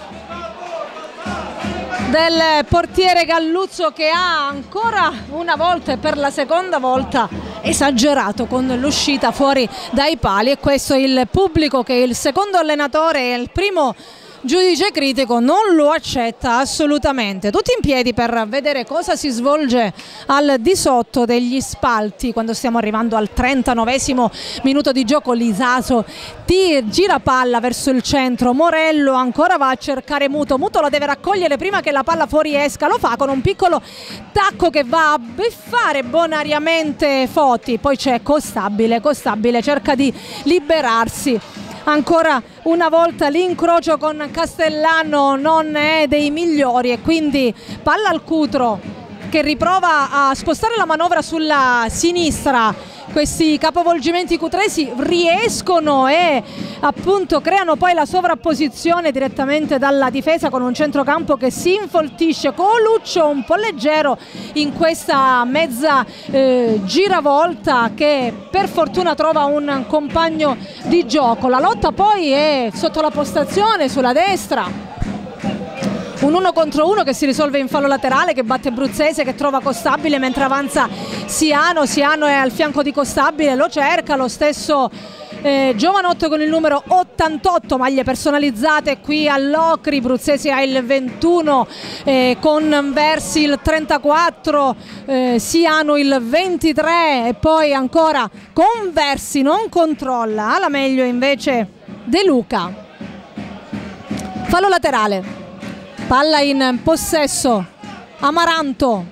del portiere Galluzzo che ha ancora una volta e per la seconda volta esagerato con l'uscita fuori dai pali e questo il pubblico che il secondo allenatore e il primo giudice critico non lo accetta assolutamente. Tutti in piedi per vedere cosa si svolge al di sotto degli spalti quando stiamo arrivando al 39esimo minuto di gioco. Lizaso gira palla verso il centro, Morello ancora va a cercare Muto la deve raccogliere prima che la palla fuori esca, lo fa con un piccolo tacco che va a beffare bonariamente Foti, poi c'è Costabile cerca di liberarsi. Ancora una volta l'incrocio con Castellano non è dei migliori e quindi palla al Cutro che riprova a spostare la manovra sulla sinistra. Questi capovolgimenti cutresi riescono e appunto creano poi la sovrapposizione direttamente dalla difesa con un centrocampo che si infoltisce. Coluccio un po' leggero in questa mezza giravolta che per fortuna trova un compagno di gioco. La lotta poi è sotto la postazione sulla destra. un 1 contro 1 che si risolve in fallo laterale, che batte Bruzzese, che trova Costabile mentre avanza Siano. Siano è al fianco di Costabile, lo cerca, lo stesso Giovanotto con il numero 88, maglie personalizzate qui all'Ocri. Bruzzese ha il 21, con Versi il 34, Siano il 23 e poi ancora con Versi non controlla, alla meglio invece De Luca. Fallo laterale, palla in possesso, Amaranto.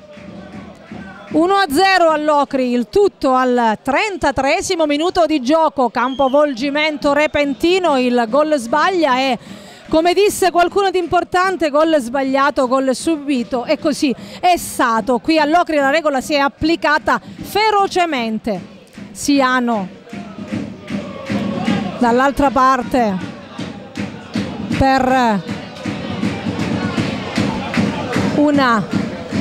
1-0 all'Ocri, il tutto al 33esimo minuto di gioco, campovolgimento repentino, il gol sbaglia e, come disse qualcuno di importante, gol sbagliato, gol subito, e così è stato. Qui all'Ocri la regola si è applicata ferocemente. Siano dall'altra parte per una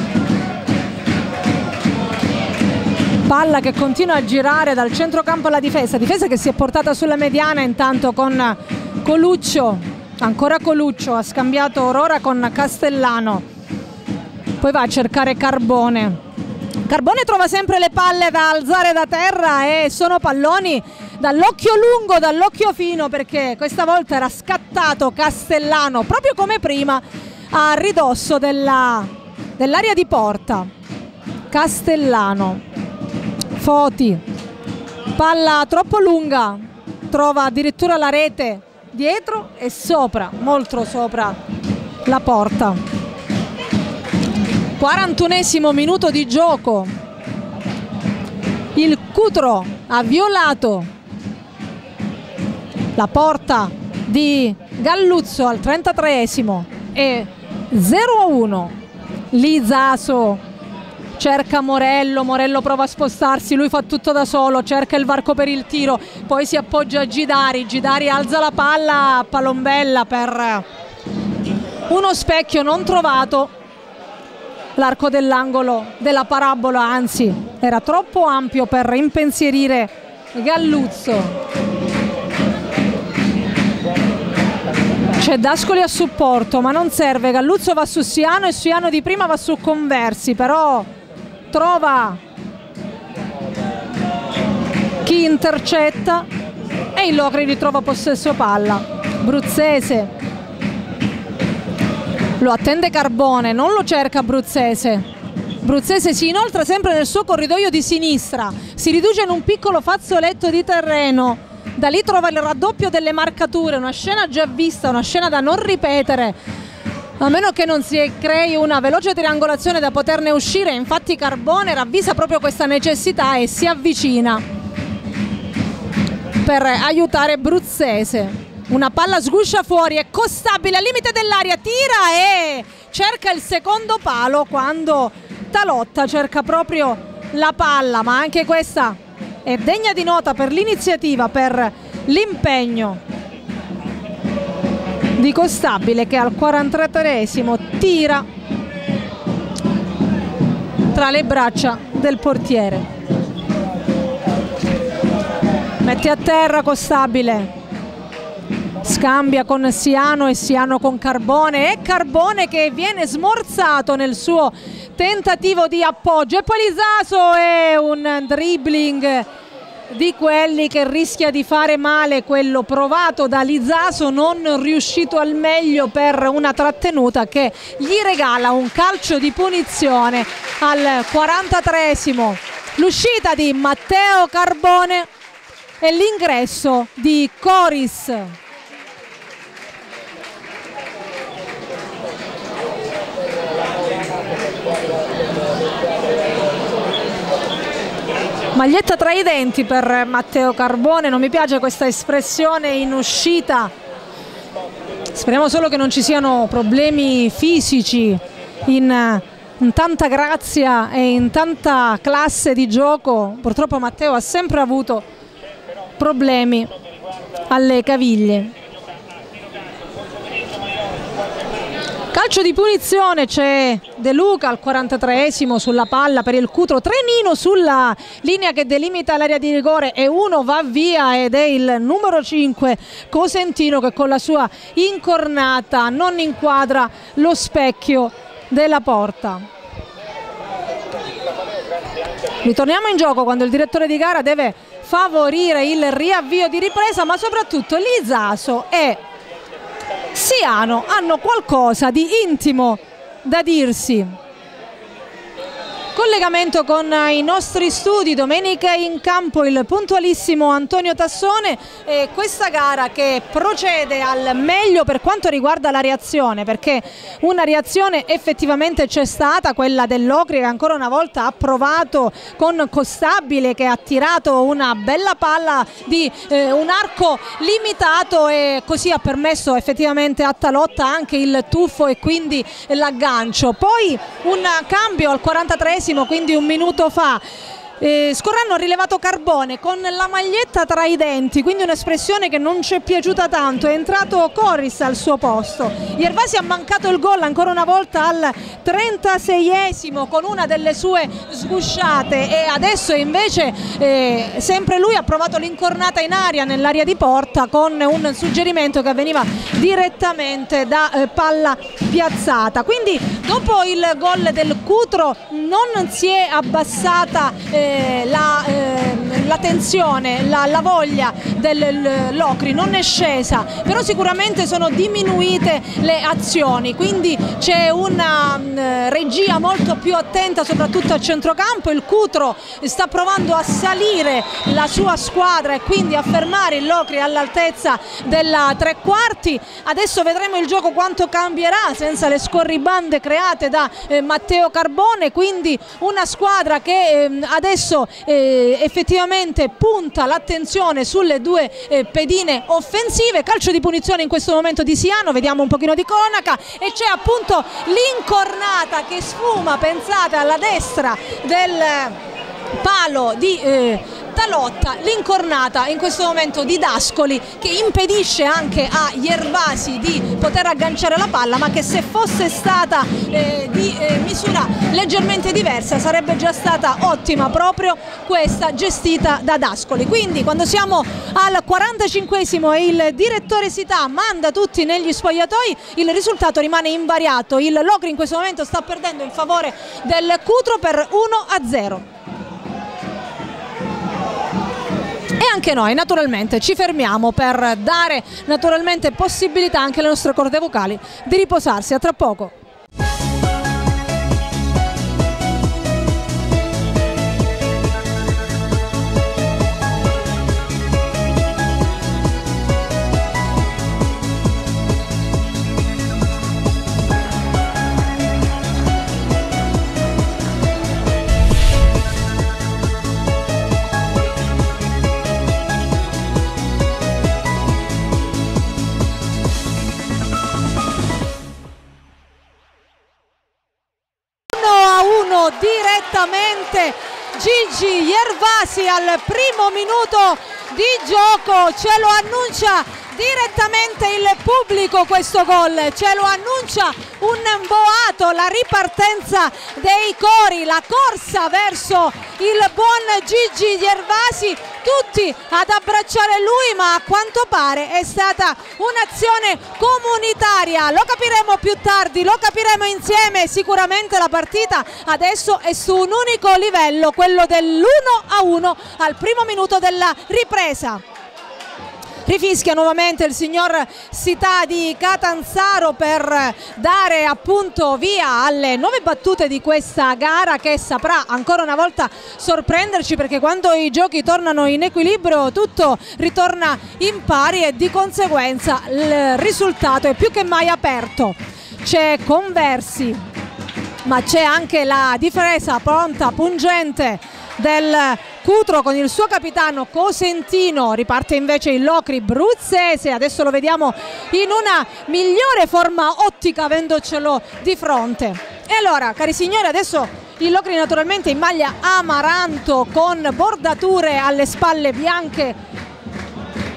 palla che continua a girare dal centrocampo alla difesa che si è portata sulla mediana intanto con Coluccio, ancora Coluccio, ha scambiato Aurora con Castellano, poi va a cercare Carbone. Carbone trova sempre le palle da alzare da terra e sono palloni dall'occhio lungo, dall'occhio fino, perché questa volta era scattato Castellano proprio come prima a ridosso dell'area di porta. Castellano, Foti, palla troppo lunga, trova addirittura la rete dietro e sopra, molto sopra la porta. 41esimo minuto di gioco, il Cutro ha violato la porta di Galluzzo al 33esimo e 0-1. Lizaso cerca Morello, Morello prova a spostarsi, lui fa tutto da solo, cerca il varco per il tiro, poi si appoggia a Gidari, Gidari alza la palla a Palombella per uno specchio non trovato. L'arco dell'angolo della parabola, anzi, era troppo ampio per impensierire Galluzzo. C'è D'Ascoli a supporto, ma non serve. Galluzzo va su Siano e Siano di prima va su Conversi, però trova chi intercetta e il Locri ritrova possesso palla. Bruzzese lo attende Carbone, non lo cerca Bruzzese. Bruzzese si inoltra sempre nel suo corridoio di sinistra, si riduce in un piccolo fazzoletto di terreno, da lì trova il raddoppio delle marcature, una scena già vista, una scena da non ripetere, a meno che non si crei una veloce triangolazione da poterne uscire. Infatti Carbone ravvisa proprio questa necessità e si avvicina per aiutare Bruzzese. Una palla sguscia fuori, è Costabile al limite dell'area, tira e cerca il secondo palo quando Talotta cerca proprio la palla, ma anche questa è degna di nota per l'iniziativa, per l'impegno di Costabile, che al 43esimo tira tra le braccia del portiere. Mette a terra Costabile, scambia con Siano e Siano con Carbone, e Carbone che viene smorzato nel suo tentativo di appoggio, e poi Lizaso è un dribbling di quelli che rischia di fare male, quello provato da Lizaso, non riuscito al meglio per una trattenuta che gli regala un calcio di punizione al 43esimo. L'uscita di Matteo Carbone e l'ingresso di Coris. Maglietta tra i denti per Matteo Carbone, non mi piace questa espressione in uscita. Speriamo solo che non ci siano problemi fisici in tanta grazia e in tanta classe di gioco. Purtroppo Matteo ha sempre avuto problemi alle caviglie. Calcio di punizione, c'è De Luca al 43esimo sulla palla per il Cutro, Trenino sulla linea che delimita l'area di rigore e uno va via ed è il numero 5 Cosentino che con la sua incornata non inquadra lo specchio della porta. Ritorniamo in gioco quando il direttore di gara deve favorire il riavvio di ripresa, ma soprattutto Lizaso e Siano hanno qualcosa di intimo da dirsi. Collegamento con i nostri studi, domenica in campo il puntualissimo Antonio Tassone e questa gara che procede al meglio per quanto riguarda la reazione, perché una reazione effettivamente c'è stata, quella dell'Ocri che ancora una volta ha provato con Costabile che ha tirato una bella palla di un arco limitato e così ha permesso effettivamente a Talotta anche il tuffo e quindi l'aggancio. Poi un cambio al 43esimo, quindi un minuto fa. Scorrano ha rilevato Carbone con la maglietta tra i denti, quindi un'espressione che non ci è piaciuta tanto. È entrato Corris al suo posto. Iervasi ha mancato il gol ancora una volta al 36esimo con una delle sue sgusciate e adesso invece sempre lui ha provato l'incornata in aria nell'area di porta con un suggerimento che avveniva direttamente da palla piazzata. Quindi dopo il gol del Cutro non si è abbassata la tensione, la voglia dell'Ocri non è scesa, però sicuramente sono diminuite le azioni, quindi c'è una regia molto più attenta soprattutto a centrocampo. Il Cutro sta provando a salire la sua squadra e quindi a fermare l'Ocri all'altezza della tre quarti. Adesso vedremo il gioco quanto cambierà senza le scorribande create da Matteo Carbone, quindi una squadra che adesso effettivamente punta l'attenzione sulle due pedine offensive. Calcio di punizione in questo momento di Siano, vediamo un pochino di cronaca e c'è appunto l'incornata che sfuma, pensate, alla destra del palo di Talotta, l'incornata in questo momento di Dascoli che impedisce anche a Iervasi di poter agganciare la palla, ma che se fosse stata di misura leggermente diversa sarebbe già stata ottima proprio questa gestita da Dascoli. Quindi quando siamo al 45esimo e il direttore Sità manda tutti negli spogliatoi, il risultato rimane invariato. Il Locri in questo momento sta perdendo in favore del Cutro per 1-0. E anche noi naturalmente ci fermiamo per dare naturalmente possibilità anche alle nostre corde vocali di riposarsi. A tra poco. Direttamente Gigi Iervasi al primo minuto di gioco, ce lo annuncia direttamente il pubblico questo gol, ce lo annuncia un boato, la ripartenza dei cori, la corsa verso il buon Gigi Iervasi, tutti ad abbracciare lui, ma a quanto pare è stata un'azione comunitaria. Lo capiremo più tardi, lo capiremo insieme. Sicuramente la partita adesso è su un unico livello, quello dell'1-1 al primo minuto della ripresa. Rifischia nuovamente il signor Sità di Catanzaro per dare appunto via alle 9 battute di questa gara, che saprà ancora una volta sorprenderci, perché quando i giochi tornano in equilibrio tutto ritorna in pari e di conseguenza il risultato è più che mai aperto. C'è Conversi, ma c'è anche la difesa pronta, pungente del Cutro con il suo capitano Cosentino. Riparte invece il Locri bruzzese, adesso lo vediamo in una migliore forma ottica avendocelo di fronte. E allora, cari signori, adesso il Locri naturalmente in maglia amaranto con bordature alle spalle bianche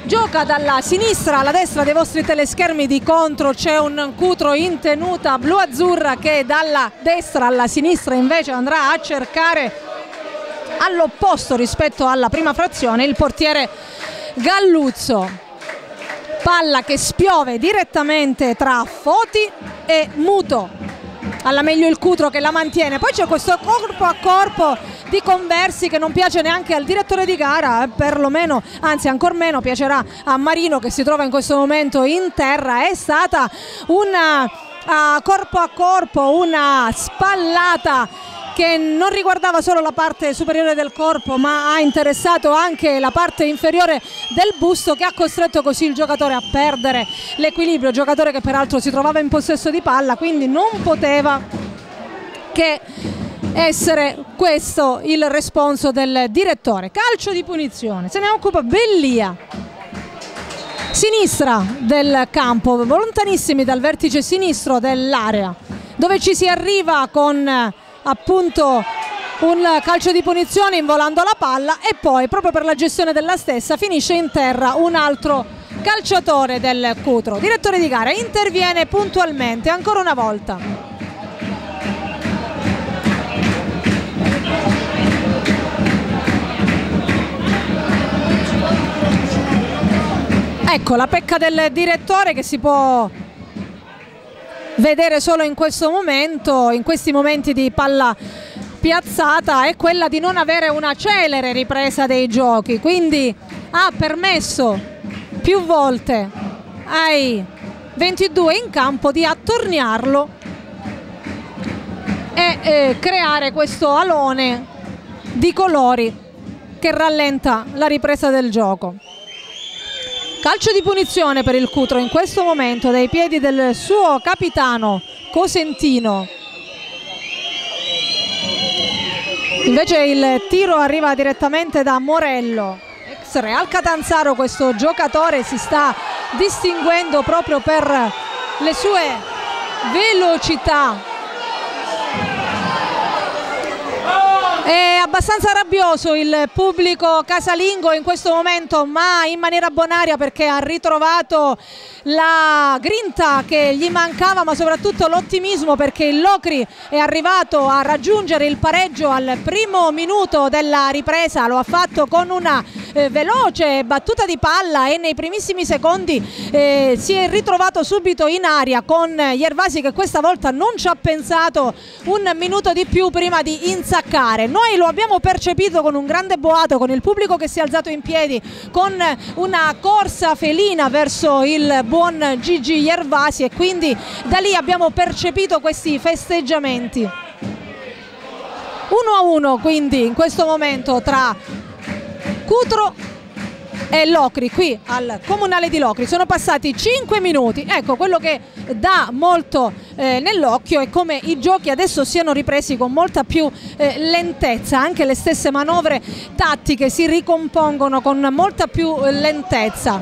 gioca dalla sinistra alla destra dei vostri teleschermi. Di contro c'è un Cutro in tenuta blu-azzurra che dalla destra alla sinistra invece andrà a cercare all'opposto rispetto alla prima frazione il portiere Galluzzo. Palla che spiove direttamente tra Foti e Muto, alla meglio il Cutro che la mantiene. Poi c'è questo corpo a corpo di Conversi che non piace neanche al direttore di gara, perlomeno, anzi ancor meno piacerà a Marino che si trova in questo momento in terra. È stata una corpo a corpo, una spallata che non riguardava solo la parte superiore del corpo ma ha interessato anche la parte inferiore del busto, che ha costretto così il giocatore a perdere l'equilibrio, giocatore che peraltro si trovava in possesso di palla, quindi non poteva che essere questo il responso del direttore. Calcio di punizione, se ne occupa Bellia, sinistra del campo, lontanissimi dal vertice sinistro dell'area, dove ci si arriva con appunto un calcio di punizione involando la palla, e poi proprio per la gestione della stessa finisce in terra un altro calciatore del Cutro. Direttore di gara interviene puntualmente ancora una volta. Ecco la pecca del direttore che si può vedere solo in questo momento, in questi momenti di palla piazzata, è quella di non avere una celere ripresa dei giochi, quindi ha permesso più volte ai 22 in campo di attorniarlo e creare questo alone di colori che rallenta la ripresa del gioco. Calcio di punizione per il Cutro in questo momento dai piedi del suo capitano Cosentino. Invece il tiro arriva direttamente da Morello, ex Real Catanzaro. Questo giocatore si sta distinguendo proprio per le sue velocità. È abbastanza rabbioso il pubblico casalingo in questo momento, ma in maniera bonaria, perché ha ritrovato la grinta che gli mancava, ma soprattutto l'ottimismo, perché il Locri è arrivato a raggiungere il pareggio al primo minuto della ripresa. Lo ha fatto con una veloce battuta di palla e nei primissimi secondi si è ritrovato subito in aria con Iervasi, che questa volta non ci ha pensato un minuto di più prima di insaccare. Noi lo abbiamo percepito con un grande boato, con il pubblico che si è alzato in piedi, con una corsa felina verso il buon Gigi Iervasi, e quindi da lì abbiamo percepito questi festeggiamenti. 1-1 quindi in questo momento tra Cutro e Locri qui al Comunale di Locri. Sono passati 5 minuti. Ecco, quello che dà molto nell'occhio è come i giochi adesso siano ripresi con molta più lentezza. Anche le stesse manovre tattiche si ricompongono con molta più lentezza.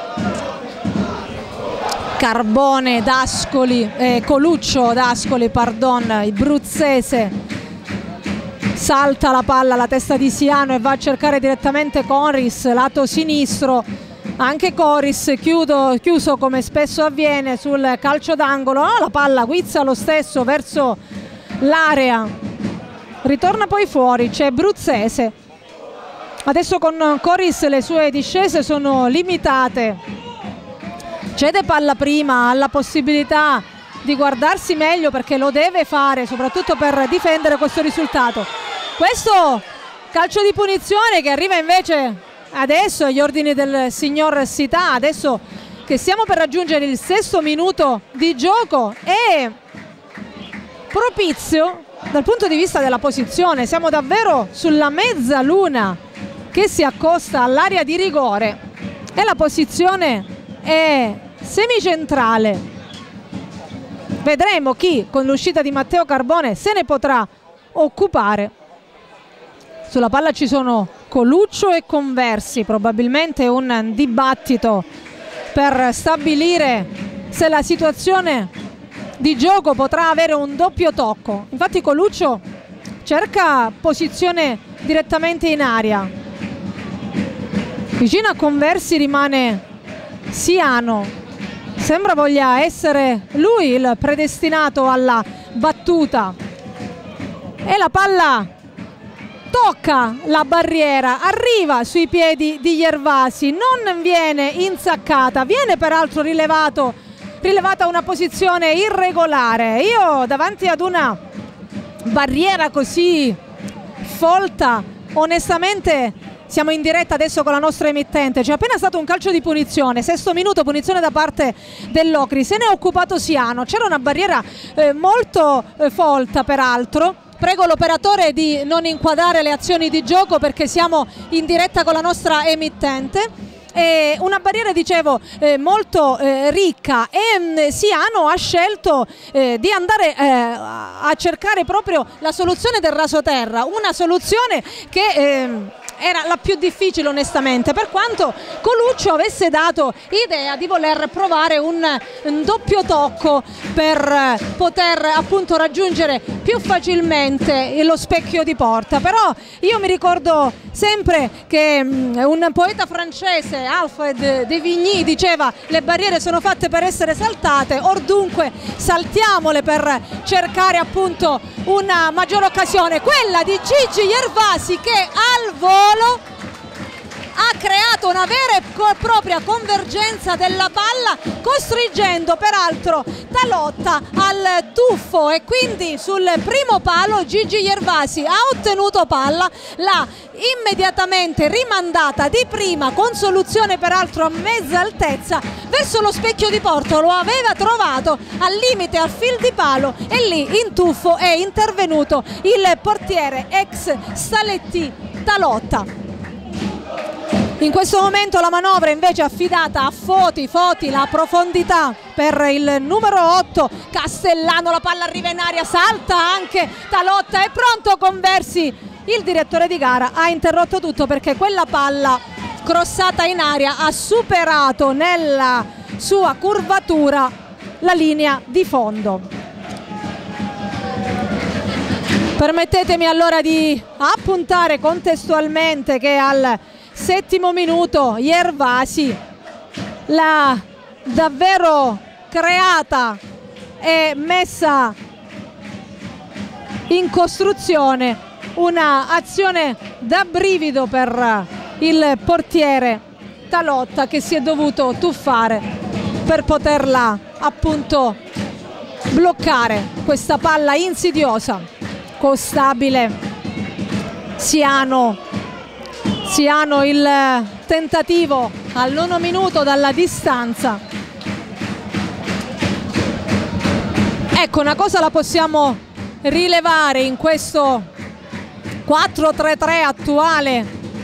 Carbone d'Ascoli, Coluccio d'Ascoli, pardon, il bruzzese. Salta la palla alla testa di Siano e va a cercare direttamente Coris, lato sinistro. Anche Coris chiuso come spesso avviene sul calcio d'angolo. La palla guizza lo stesso verso l'area, ritorna poi fuori. C'è Bruzzese. Adesso con Coris le sue discese sono limitate. Cede palla prima, ha la possibilità di guardarsi meglio, perché lo deve fare soprattutto per difendere questo risultato. Questo calcio di punizione che arriva invece adesso agli ordini del signor Sità, adesso che stiamo per raggiungere il 6° minuto di gioco, è propizio dal punto di vista della posizione. Siamo davvero sulla mezzaluna che si accosta all'area di rigore e la posizione è semicentrale. Vedremo chi con l'uscita di Matteo Carbone se ne potrà occupare. Sulla palla ci sono Coluccio e Conversi, probabilmente un dibattito per stabilire se la situazione di gioco potrà avere un doppio tocco. Infatti Coluccio cerca posizione direttamente in aria. Vicino a Conversi rimane Siano, sembra voglia essere lui il predestinato alla battuta, e la palla tocca la barriera, arriva sui piedi di Gervasi, non viene insaccata, viene peraltro rilevata una posizione irregolare. Io davanti ad una barriera così folta, onestamente, siamo in diretta adesso con la nostra emittente, c'è appena stato un calcio di punizione, 6° minuto, punizione da parte dell'Ocri, se ne è occupato Siano, c'era una barriera molto folta peraltro. Prego l'operatore di non inquadrare le azioni di gioco perché siamo in diretta con la nostra emittente. Una barriera, dicevo, molto ricca, e Siano ha scelto di andare a cercare proprio la soluzione del rasoterra, una soluzione che era la più difficile onestamente, per quanto Coluccio avesse dato idea di voler provare un doppio tocco per poter appunto raggiungere più facilmente lo specchio di porta. Però io mi ricordo sempre che un poeta francese, Alfred de Vigny, diceva: le barriere sono fatte per essere saltate, or dunque saltiamole per cercare appunto una maggiore occasione, quella di Gigi Gervasi, che al volo ha creato una vera e propria convergenza della palla, costringendo peraltro Talotta al tuffo, e quindi sul primo palo Gigi Gervasi ha ottenuto palla, l'ha immediatamente rimandata di prima, con soluzione peraltro a mezza altezza, verso lo specchio di porta. Lo aveva trovato al limite, al fil di palo, e lì in tuffo è intervenuto il portiere ex Staletti Talotta. In questo momento la manovra invece è affidata a Foti, la profondità per il numero 8, Castellano, la palla arriva in aria, salta anche Talotta, è pronto Conversi. Il direttore di gara ha interrotto tutto perché quella palla crossata in aria ha superato nella sua curvatura la linea di fondo. Permettetemi allora di appuntare contestualmente che al 7° minuto Gervasi l'ha davvero creata e messa in costruzione una azione da brivido per il portiere Talotta, che si è dovuto tuffare per poterla appunto bloccare questa palla insidiosa. Costabile, Siano il tentativo al 9° minuto dalla distanza. Ecco, una cosa la possiamo rilevare in questo 4-3-3 attuale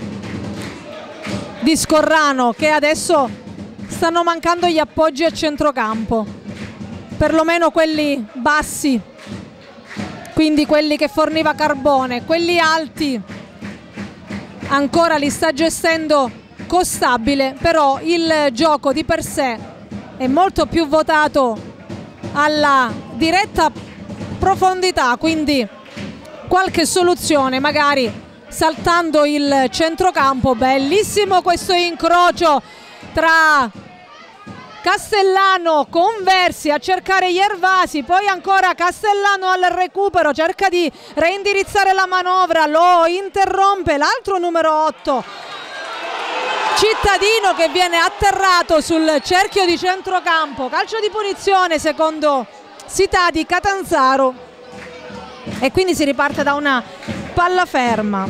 di Scorrano, che adesso stanno mancando gli appoggi a centrocampo, perlomeno quelli bassi, quindi quelli che forniva Carbone. Quelli alti ancora li sta gestendo Costabile, però il gioco di per sé è molto più votato alla diretta profondità, quindi qualche soluzione magari saltando il centrocampo. Bellissimo questo incrocio tra Castellano, Conversi a cercare Gervasi, poi ancora Castellano al recupero, cerca di reindirizzare la manovra, lo interrompe l'altro numero 8, Cittadino, che viene atterrato sul cerchio di centrocampo. Calcio di punizione secondo Sitadi Catanzaro, e quindi si riparte da una palla ferma.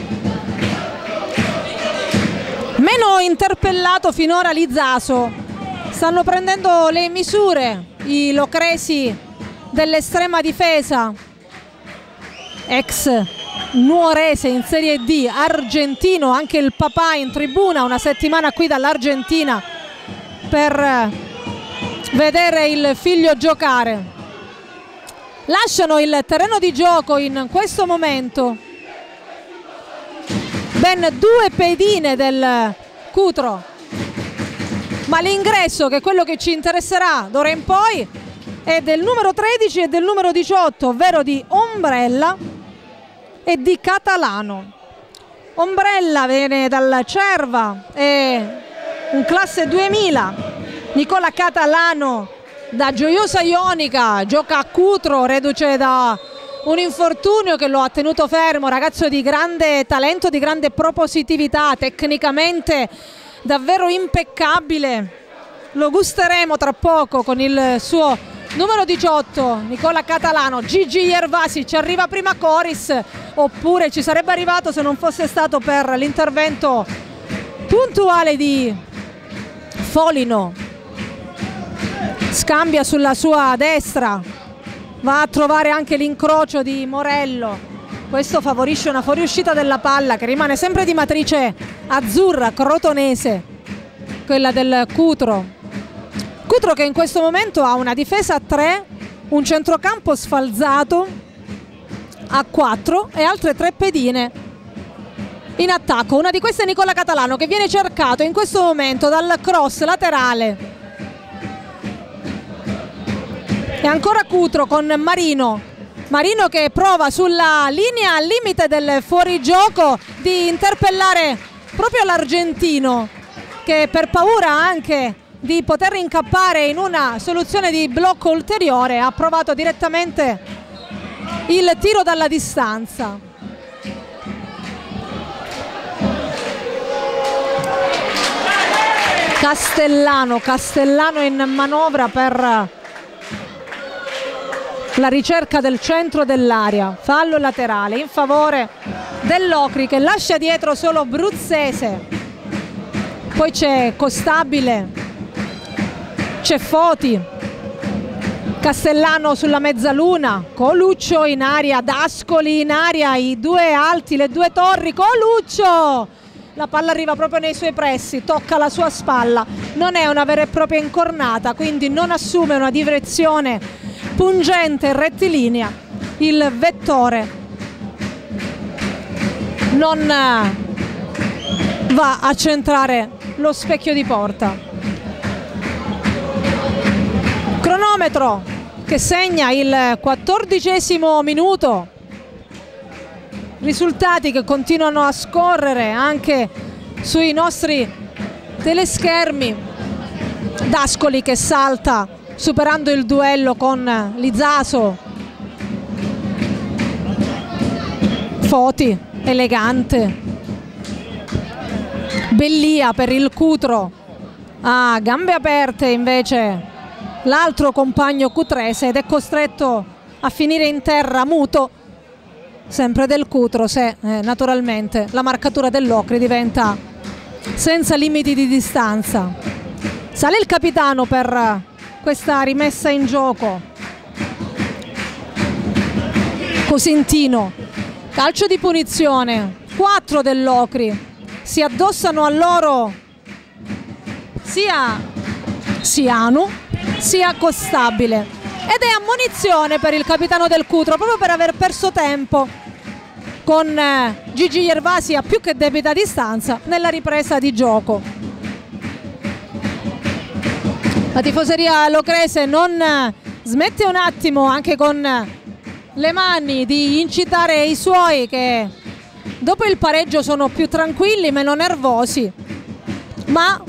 Meno interpellato finora Lizaso. Stanno prendendo le misure i locresi dell'estrema difesa, ex nuorese in Serie D, argentino, anche il papà in tribuna, una settimana qui dall'Argentina per vedere il figlio giocare. Lasciano il terreno di gioco in questo momento ben 2 pedine del Cutro, ma l'ingresso, che è quello che ci interesserà d'ora in poi, è del numero 13 e del numero 18, ovvero di Ombrella e di Catalano. Ombrella viene dal Cerva, è un classe 2000. Nicola Catalano da Gioiosa Ionica, gioca a Cutro, reduce da un infortunio che lo ha tenuto fermo, ragazzo di grande talento, di grande propositività, tecnicamente davvero impeccabile. Lo gusteremo tra poco con il suo numero 18, Nicola Catalano. Gigi Gervasi, ci arriva prima Coris, oppure ci sarebbe arrivato se non fosse stato per l'intervento puntuale di Folino. Scambia sulla sua destra, va a trovare anche l'incrocio di Morello. Questo favorisce una fuoriuscita della palla che rimane sempre di matrice azzurra, crotonese, quella del Cutro. Cutro che in questo momento ha una difesa a 3, un centrocampo sfalzato a 4 e altre 3 pedine in attacco. Una di queste è Nicola Catalano che viene cercato in questo momento dal cross laterale. E ancora Cutro con Marino. Marino che prova sulla linea al limite del fuorigioco di interpellare proprio l'argentino, che per paura anche di poter incappare in una soluzione di blocco ulteriore ha provato direttamente il tiro dalla distanza. Castellano in manovra per la ricerca del centro dell'area. Fallo laterale in favore dell'Ocri che lascia dietro solo Bruzzese. Poi c'è Costabile, c'è Foti, Castellano sulla mezzaluna, Coluccio in aria, D'Ascoli in aria, i due alti, le due torri, Coluccio! La palla arriva proprio nei suoi pressi, tocca la sua spalla, non è una vera e propria incornata, quindi non assume una direzione pungente e rettilinea. Il vettore non va a centrare lo specchio di porta. Cronometro che segna il 14° minuto, risultati che continuano a scorrere anche sui nostri teleschermi. D'Ascoli che salta superando il duello con Lizaso. Foti elegante, Bellia per il Cutro, a gambe aperte invece l'altro compagno cutrese ed è costretto a finire in terra muto, sempre del Cutro, se naturalmente la marcatura dell'Ocri diventa senza limiti di distanza. Sale il capitano per questa rimessa in gioco, Cosentino, calcio di punizione, 4 dell'Ocri, si addossano a loro sia Sianu sia Costabile ed è ammonizione per il capitano del Cutro proprio per aver perso tempo con Gigi Gervasi a più che debita distanza nella ripresa di gioco. La tifoseria locrese non smette un attimo anche con le mani di incitare i suoi che dopo il pareggio sono più tranquilli, meno nervosi, ma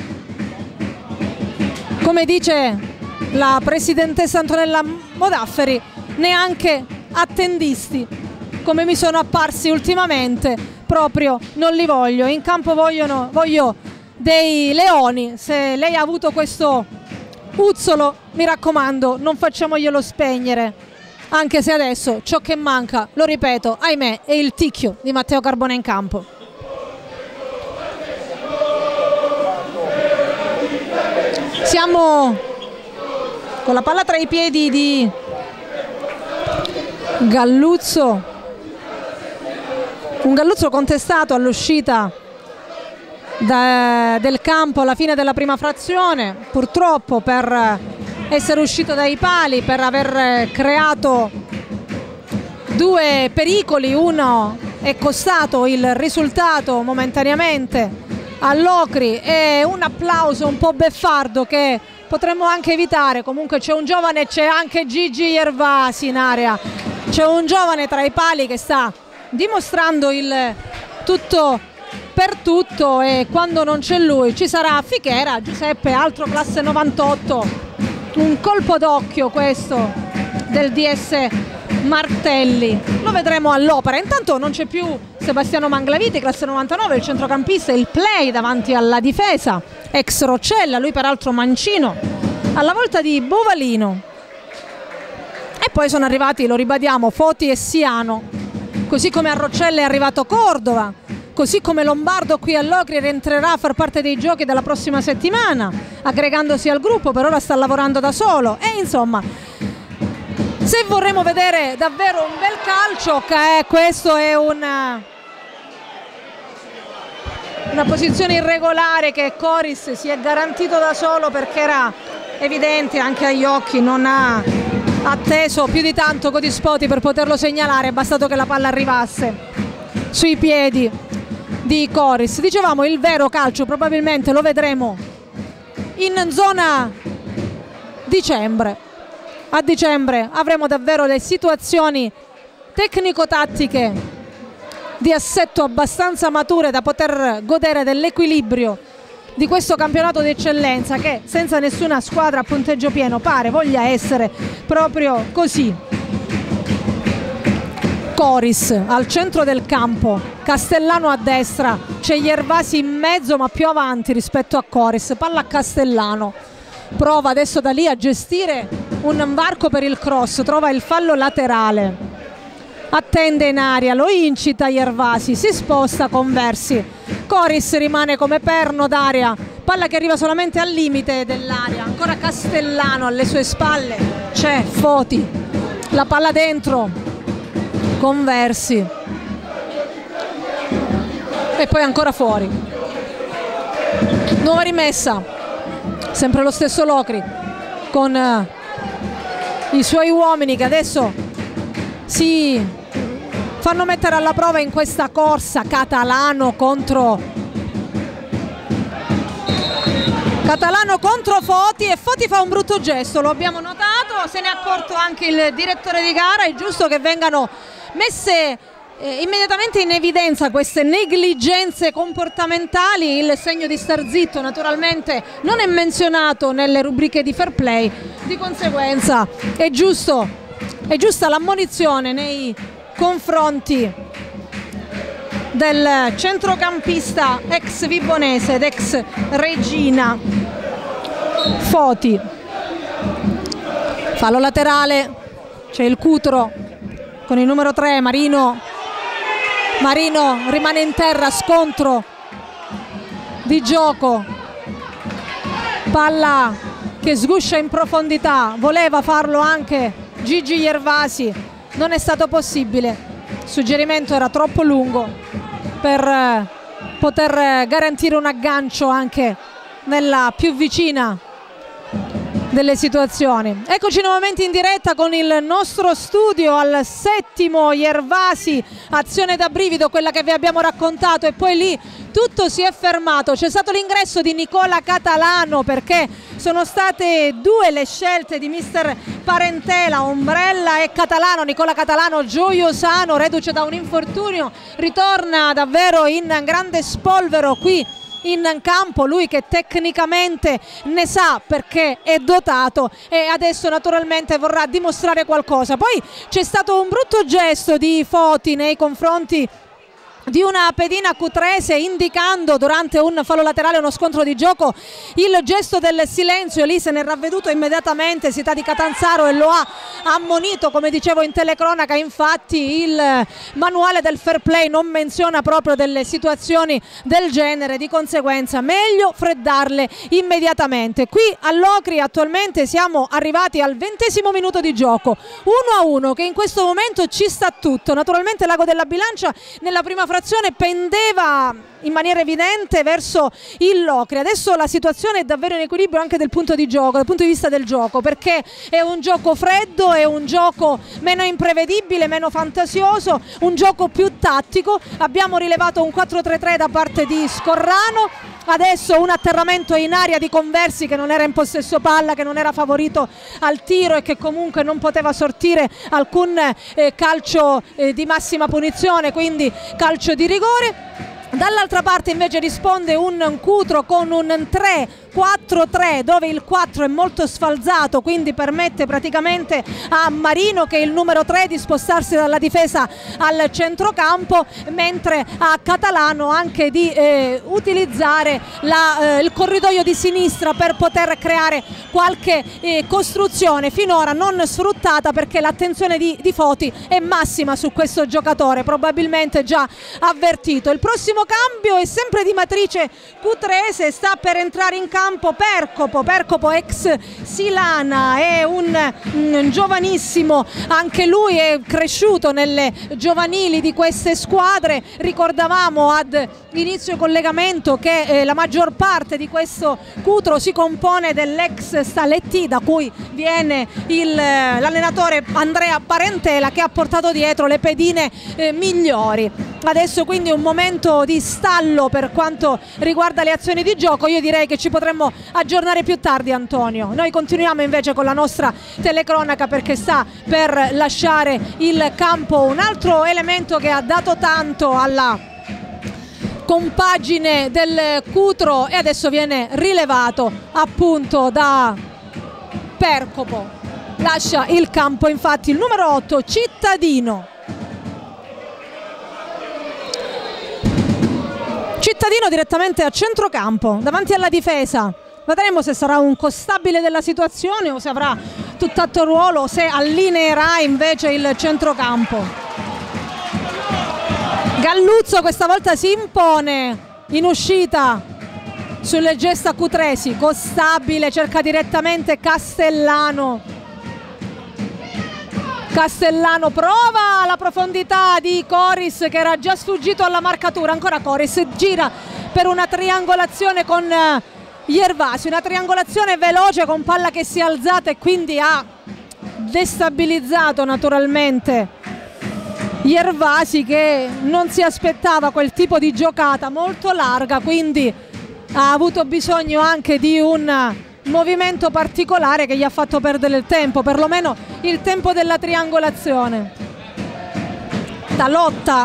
come dice la presidentessa Antonella Modafferi, neanche attendisti come mi sono apparsi ultimamente, proprio non li voglio. In campo voglio dei leoni. Se lei ha avuto questo uzzolo, mi raccomando, non facciamoglielo spegnere, anche se adesso ciò che manca, lo ripeto, ahimè, è il ticchio di Matteo Carbone in campo. Siamo con la palla tra i piedi di Galluzzo, un Galluzzo contestato all'uscita del campo alla fine della prima frazione, purtroppo per essere uscito dai pali, per aver creato 2 pericoli. Uno è costato il risultato momentaneamente all'Ocri e un applauso un po' beffardo che potremmo anche evitare. Comunque c'è un giovane, c'è anche Gigi Gervasi in area, c'è un giovane tra i pali che sta dimostrando il tutto per tutto, e quando non c'è lui ci sarà Fichera. Giuseppe, altro classe 98, un colpo d'occhio questo del DS Martelli, lo vedremo all'Opera. Intanto non c'è più Sebastiano Manglaviti, classe 99, il centrocampista, il play davanti alla difesa, ex Roccella, lui peraltro mancino, alla volta di Bovalino. E poi sono arrivati, lo ribadiamo, Foti e Siano, così come a Roccella è arrivato Cordova, così come Lombardo qui all'Ocri rientrerà a far parte dei giochi della prossima settimana, aggregandosi al gruppo, per ora sta lavorando da solo. E insomma, se vorremmo vedere davvero un bel calcio, questo è una posizione irregolare che Coris si è garantito da solo, perché era evidente anche agli occhi, non ha atteso più di tanto Codispoti per poterlo segnalare, è bastato che la palla arrivasse sui piedi di Coris. Dicevamo, il vero calcio probabilmente lo vedremo in zona dicembre. A dicembre avremo davvero le situazioni tecnico-tattiche di assetto abbastanza mature da poter godere dell'equilibrio di questo campionato d'eccellenza, che senza nessuna squadra a punteggio pieno pare voglia essere proprio così. Coris al centro del campo, Castellano a destra, c'è Iervasi in mezzo ma più avanti rispetto a Coris, palla a Castellano, prova adesso da lì a gestire un varco per il cross, trova il fallo laterale, attende in aria, lo incita Iervasi, si sposta Conversi, Coris rimane come perno d'aria, palla che arriva solamente al limite dell'area, ancora Castellano alle sue spalle, c'è Foti, la palla dentro, Conversi e poi ancora fuori, nuova rimessa, sempre lo stesso Locri con i suoi uomini che adesso si fanno mettere alla prova in questa corsa. Catalano contro Foti, e Foti fa un brutto gesto, lo abbiamo notato, se ne è accorto anche il direttore di gara. È giusto che vengano messe immediatamente in evidenza queste negligenze comportamentali. Il segno di star zitto naturalmente non è menzionato nelle rubriche di fair play, di conseguenza è giusta l'ammonizione nei confronti del centrocampista ex vibonese ed ex Regina. Foti, fallo laterale, c'è il Cutro con il numero 3 Marino rimane in terra, scontro di gioco, palla che sguscia in profondità, voleva farlo anche Gigi Iervasi, non è stato possibile, il suggerimento era troppo lungo per poter garantire un aggancio anche nella più vicina delle situazioni. Eccoci nuovamente in diretta con il nostro studio al settimo Iervasi, azione da brivido quella che vi abbiamo raccontato, e poi lì tutto si è fermato. C'è stato l'ingresso di Nicola Catalano perché sono state due le scelte di mister Parentela, Ombrella e Catalano. Nicola Catalano gioiosano, reduce da un infortunio, ritorna davvero in grande spolvero qui in campo, lui che tecnicamente ne sa perché è dotato, e adesso naturalmente vorrà dimostrare qualcosa. Poi c'è stato un brutto gesto di Foti nei confronti di una pedina cutrese, indicando durante un fallo laterale, uno scontro di gioco, il gesto del silenzio. Lì se ne è ravveduto immediatamente Città di Catanzaro e lo ha ammonito, come dicevo in telecronaca. Infatti il manuale del fair play non menziona proprio delle situazioni del genere, di conseguenza meglio freddarle immediatamente. Qui all'Ocri attualmente siamo arrivati al 20° minuto di gioco, 1-1, che in questo momento ci sta tutto. Naturalmente l'ago della bilancia nella prima frazione pendeva in maniera evidente verso il Locri. Adesso la situazione è davvero in equilibrio anche dal punto di vista del gioco, perché è un gioco freddo, è un gioco meno imprevedibile, meno fantasioso, un gioco più tattico. Abbiamo rilevato un 4-3-3 da parte di Scorrano, adesso un atterramento in aria di Conversi che non era in possesso palla, che non era favorito al tiro e che comunque non poteva sortire alcun calcio di massima punizione, quindi calcio di rigore. Dall'altra parte invece risponde un Cutro con un 3-4-3, dove il 4 è molto sfalzato, quindi permette praticamente a Marino, che è il numero 3, di spostarsi dalla difesa al centrocampo, mentre a Catalano anche di utilizzare il corridoio di sinistra per poter creare qualche costruzione finora non sfruttata, perché l'attenzione di Foti è massima su questo giocatore, probabilmente già avvertito. Il prossimo cambio è sempre di matrice cutrese, sta per entrare in campo Percopo ex Silana, è un giovanissimo, anche lui è cresciuto nelle giovanili di queste squadre. Ricordavamo ad inizio collegamento che la maggior parte di questo Cutro si compone dell'ex Staletti, da cui viene l'allenatore Andrea Parentela, che ha portato dietro le pedine migliori. Adesso quindi un momento di stallo per quanto riguarda le azioni di gioco. Io direi che ci potremmo aggiornare più tardi, Antonio. Noi continuiamo invece con la nostra telecronaca, perché sta per lasciare il campo un altro elemento che ha dato tanto alla compagine del Cutro e adesso viene rilevato appunto da Percopo. Lascia il campo infatti il numero 8 Cittadino. Cittadino direttamente a centrocampo, davanti alla difesa. Vedremo se sarà un costabile della situazione o se avrà tutt'altro ruolo, o se allineerà invece il centrocampo. Galluzzo questa volta si impone in uscita sulle gesta cutresi. Costabile cerca direttamente Castellano. Castellano prova la profondità di Coris, che era già sfuggito alla marcatura. Ancora Coris gira per una triangolazione con Iervasi, una triangolazione veloce con palla che si è alzata e quindi ha destabilizzato naturalmente Iervasi, che non si aspettava quel tipo di giocata molto larga, quindi ha avuto bisogno anche di un movimento particolare che gli ha fatto perdere il tempo, perlomeno il tempo della triangolazione. Talotta,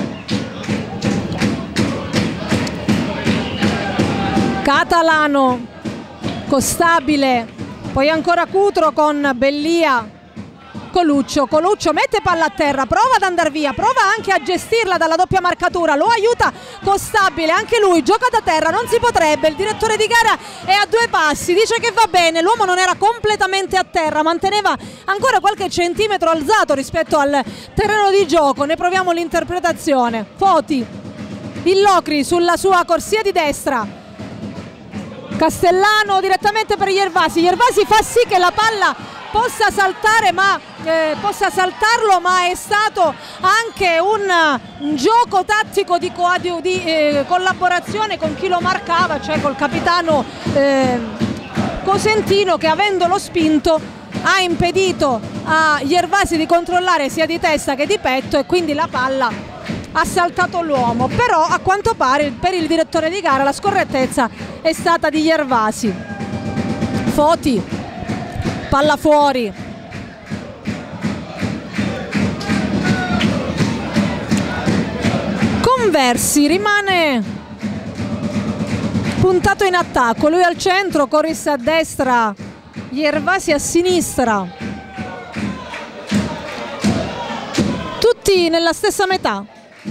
Catalano, Costabile, poi ancora Cutro con Bellia, Coluccio mette palla a terra, prova ad andare via, prova anche a gestirla dalla doppia marcatura, lo aiuta Costabile, anche lui gioca da terra, non si potrebbe, il direttore di gara è a 2 passi, dice che va bene, l'uomo non era completamente a terra, manteneva ancora qualche centimetro alzato rispetto al terreno di gioco. Ne proviamo l'interpretazione. Foti, il Locri sulla sua corsia di destra, Castellano direttamente per Iervasi fa sì che la palla possa saltare, possa saltarlo, ma è stato anche un gioco tattico di collaborazione con chi lo marcava, cioè col capitano Cosentino, che avendolo spinto ha impedito a Iervasi di controllare sia di testa che di petto, e quindi la palla ha saltato l'uomo. Però a quanto pare per il direttore di gara la scorrettezza è stata di Iervasi. Foti, palla fuori, Conversi rimane puntato in attacco, lui al centro, Coris a destra, Iervasi a sinistra, tutti nella stessa metà.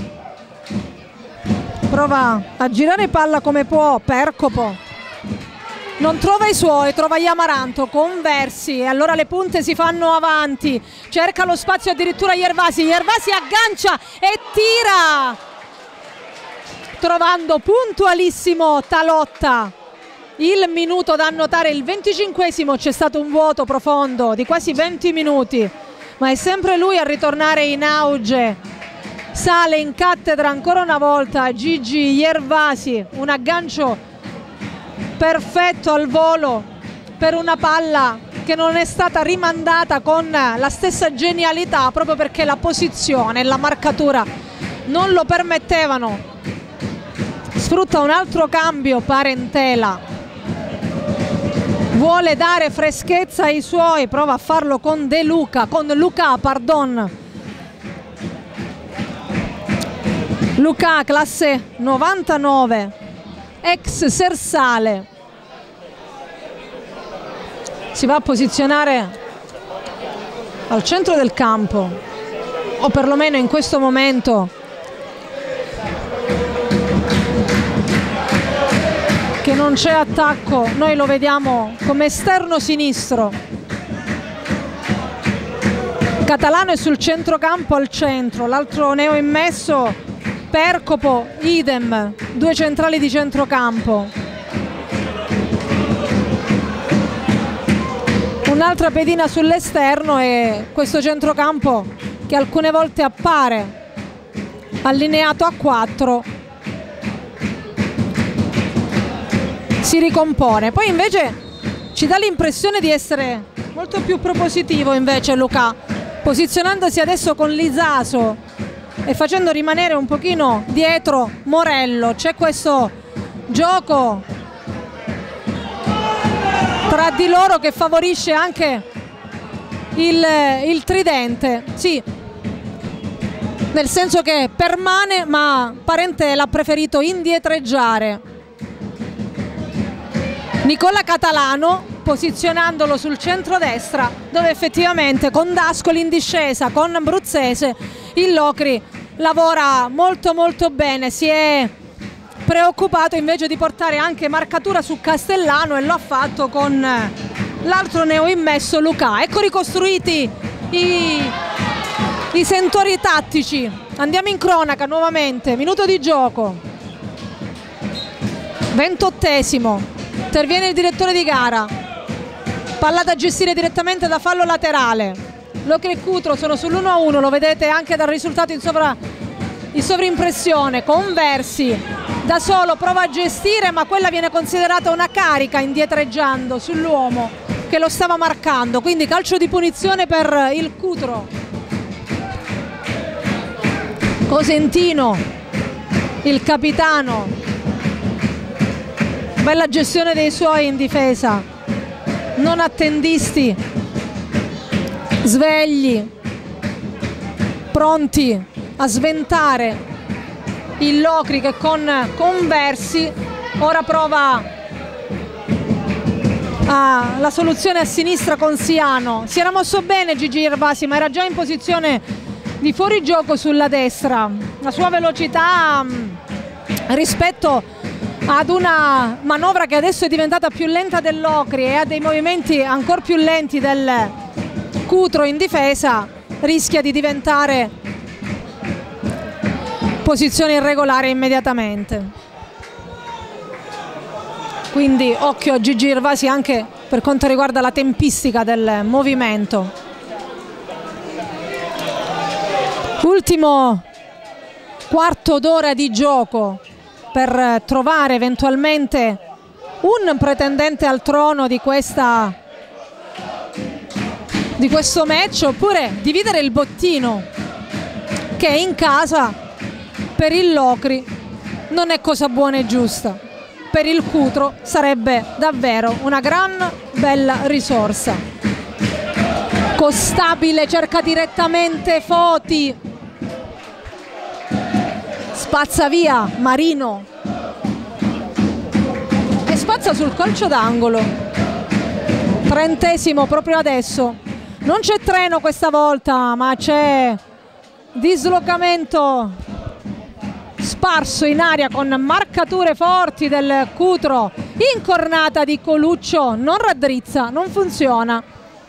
Prova a girare palla come può Percopo, non trova i suoi, trova Iamaranto, Conversi, e allora le punte si fanno avanti, cerca lo spazio addirittura Iervasi aggancia e tira, trovando puntualissimo Talotta. Il minuto da annotare, il 25esimo, c'è stato un vuoto profondo di quasi 20 minuti, ma è sempre lui a ritornare in auge. Sale in cattedra ancora una volta Gigi Iervasi, un aggancio perfetto al volo per una palla che non è stata rimandata con la stessa genialità, proprio perché la posizione e la marcatura non lo permettevano. Sfrutta un altro cambio Parentela, vuole dare freschezza ai suoi, prova a farlo con Luca, Luca, classe 99, ex Sersale, si va a posizionare al centro del campo, o perlomeno in questo momento che non c'è attacco, noi lo vediamo come esterno sinistro. Catalano è sul centrocampo al centro, l'altro neo immesso Percopo, idem, due centrali di centrocampo. Un'altra pedina sull'esterno e questo centrocampo che alcune volte appare allineato a 4 si ricompone. Poi invece ci dà l'impressione di essere molto più propositivo invece Luca, posizionandosi adesso con Lizaso e facendo rimanere un pochino dietro Morello. C'è questo gioco tra di loro che favorisce anche il tridente, sì, nel senso che permane, ma Parente l'ha preferito indietreggiare. Nicola Catalano posizionandolo sul centrodestra, dove effettivamente con Dascoli in discesa, con Bruzzese, il Locri lavora molto bene. Si è preoccupato invece di portare anche marcatura su Castellano e lo ha fatto con l'altro neo immesso Luca. Ecco ricostruiti i sentori tattici. Andiamo in cronaca nuovamente, minuto di gioco, 28esimo, interviene il direttore di gara, palla da gestire direttamente da fallo laterale. Locri e Cutro sono sull'1-1, lo vedete anche dal risultato in sovrimpressione. Conversi da solo prova a gestire, ma quella viene considerata una carica indietreggiando sull'uomo che lo stava marcando, quindi calcio di punizione per il Cutro. Cosentino, il capitano, bella gestione dei suoi in difesa, non attendisti, svegli, pronti a sventare il Locri che con Conversi ora prova la soluzione a sinistra con Siano. Si era mosso bene Gigi Gervasi, ma era già in posizione di fuorigioco sulla destra. La sua velocità rispetto ad una manovra che adesso è diventata più lenta del Locri e ha dei movimenti ancora più lenti del Cutro in difesa, rischia di diventare posizione irregolare immediatamente. Quindi occhio a Gigi Gervasi anche per quanto riguarda la tempistica del movimento. Ultimo quarto d'ora di gioco per trovare eventualmente un pretendente al trono di questo match, oppure dividere il bottino che in casa per il Locri non è cosa buona e giusta. Per il Cutro sarebbe davvero una gran bella risorsa. Costabile cerca direttamente Foti, spazza via Marino e spazza sul calcio d'angolo. 30esimo proprio adesso. Non c'è treno questa volta, ma c'è dislocamento sparso in aria con marcature forti del Cutro. Incornata di Coluccio, non raddrizza, non funziona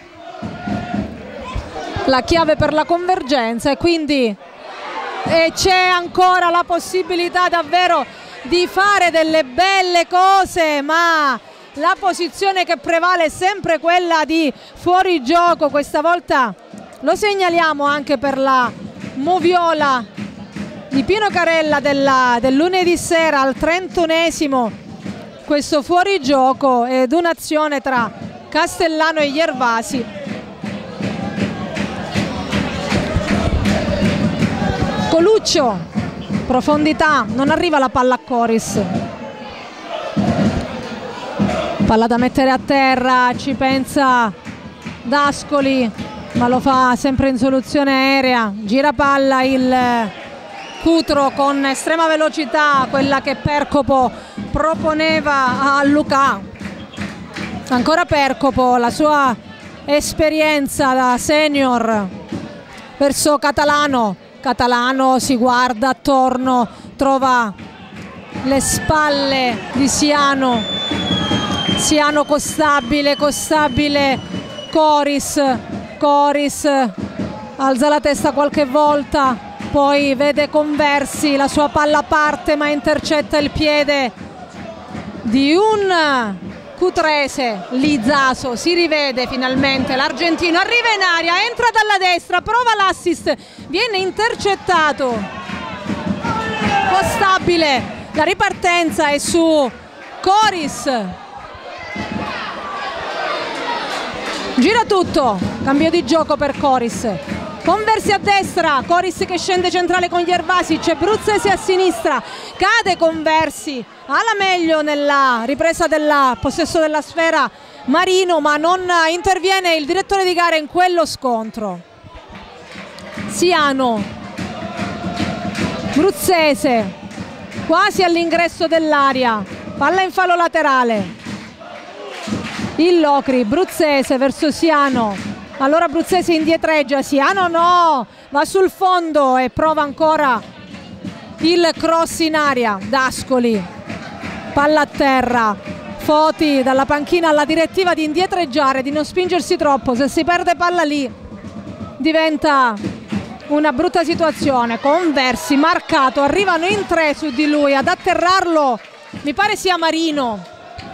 la chiave per la convergenza e quindi c'è ancora la possibilità davvero di fare delle belle cose, ma la posizione che prevale è sempre quella di fuorigioco. Questa volta lo segnaliamo anche per la moviola di Pino Carella del lunedì sera al 31esimo, questo fuorigioco ed un'azione tra Castellano e Gervasi. Coluccio, profondità, non arriva la palla a Coris. Palla da mettere a terra, ci pensa Dascoli, ma lo fa sempre in soluzione aerea. Gira palla il Cutro con estrema velocità, quella che Percopo proponeva a Luca. Ancora Percopo, la sua esperienza da senior verso Catalano. Catalano si guarda attorno, trova le spalle di Siano. Siano Costabile, Costabile Coris. Coris alza la testa qualche volta, poi vede Conversi, la sua palla parte ma intercetta il piede di un cutrese. Lizaso, si rivede finalmente l'argentino, arriva in aria, entra dalla destra, prova l'assist, viene intercettato. Costabile, la ripartenza è su Coris. Gira tutto, cambio di gioco per Coris. Conversi a destra, Coris che scende centrale con Jervasic, Bruzzese a sinistra, cade Conversi, alla meglio nella ripresa del possesso della sfera Marino, ma non interviene il direttore di gara in quello scontro. Siano, Bruzzese, quasi all'ingresso dell'area, palla in fallo laterale. Il Locri, Bruzzese verso Siano. Allora Bruzzese indietreggia, Siano no, va sul fondo e prova ancora il cross in aria. D'Ascoli, palla a terra, Foti dalla panchina alla direttiva di indietreggiare, di non spingersi troppo, se si perde palla lì diventa una brutta situazione. Conversi, marcato, arrivano in tre su di lui, ad atterrarlo mi pare sia Marino,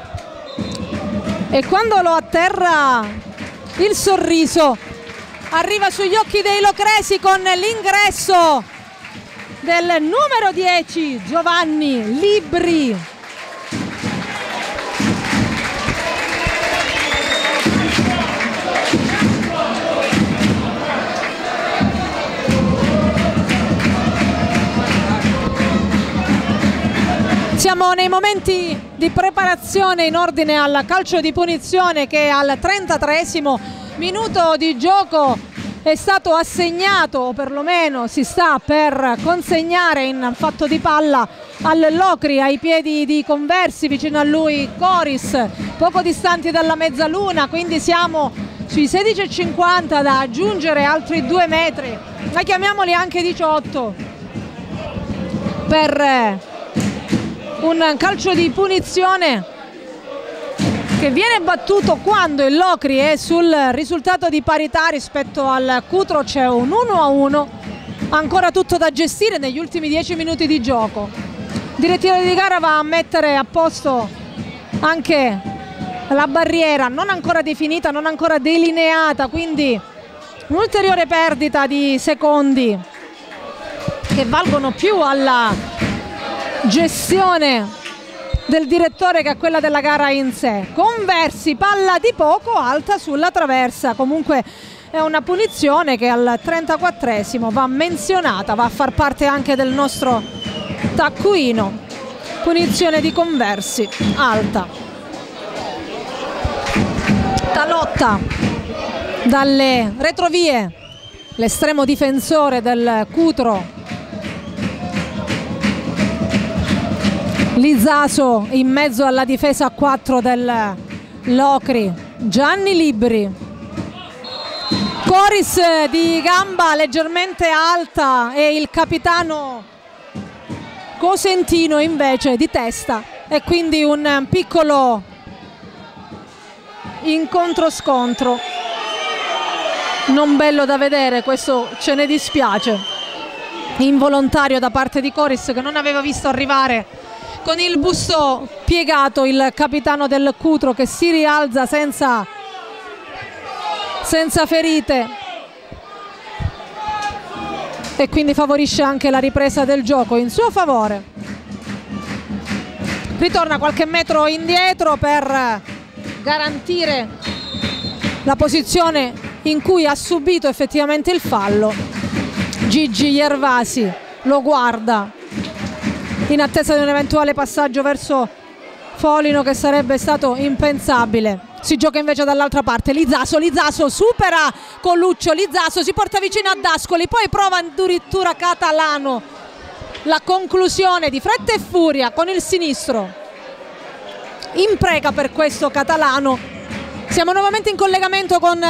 e quando lo atterra il sorriso arriva sugli occhi dei locresi con l'ingresso del numero 10 Giovanni Libri. Siamo nei momenti di preparazione in ordine al calcio di punizione che al 33esimo minuto di gioco è stato assegnato, o perlomeno si sta per consegnare in fatto di palla al Locri, ai piedi di Conversi, vicino a lui Coris, poco distanti dalla mezzaluna, quindi siamo sui 16,50, da aggiungere altri 2 metri, ma chiamiamoli anche 18 per un calcio di punizione che viene battuto quando il Locri è sul risultato di parità rispetto al Cutro. C'è un 1-1, ancora tutto da gestire negli ultimi 10 minuti di gioco. Direttore di gara va a mettere a posto anche la barriera, non ancora definita, non ancora delineata, quindi un'ulteriore perdita di secondi che valgono più alla gestione del direttore che a quella della gara in sé. Conversi, palla di poco alta sulla traversa, comunque è una punizione che al 34esimo va menzionata, va a far parte anche del nostro taccuino. Punizione di Conversi, alta. Talotta dalle retrovie, l'estremo difensore del Cutro Lizaso in mezzo alla difesa a 4 del Locri. Gianni Libri, Coris di gamba leggermente alta e il capitano Cosentino invece di testa, e quindi un piccolo incontro-scontro non bello da vedere, questo ce ne dispiace, involontario da parte di Coris, che non aveva visto arrivare con il busto piegato il capitano del Cutro, che si rialza senza ferite e quindi favorisce anche la ripresa del gioco in suo favore. Ritorna qualche metro indietro per garantire la posizione in cui ha subito effettivamente il fallo. Gigi Jervasi lo guarda in attesa di un eventuale passaggio verso Folino, che sarebbe stato impensabile. Si gioca invece dall'altra parte. Lizaso supera Coluccio, Lizaso si porta vicino ad Ascoli, poi prova addirittura Catalano la conclusione di fretta e furia con il sinistro, imprega per questo Catalano. Siamo nuovamente in collegamento con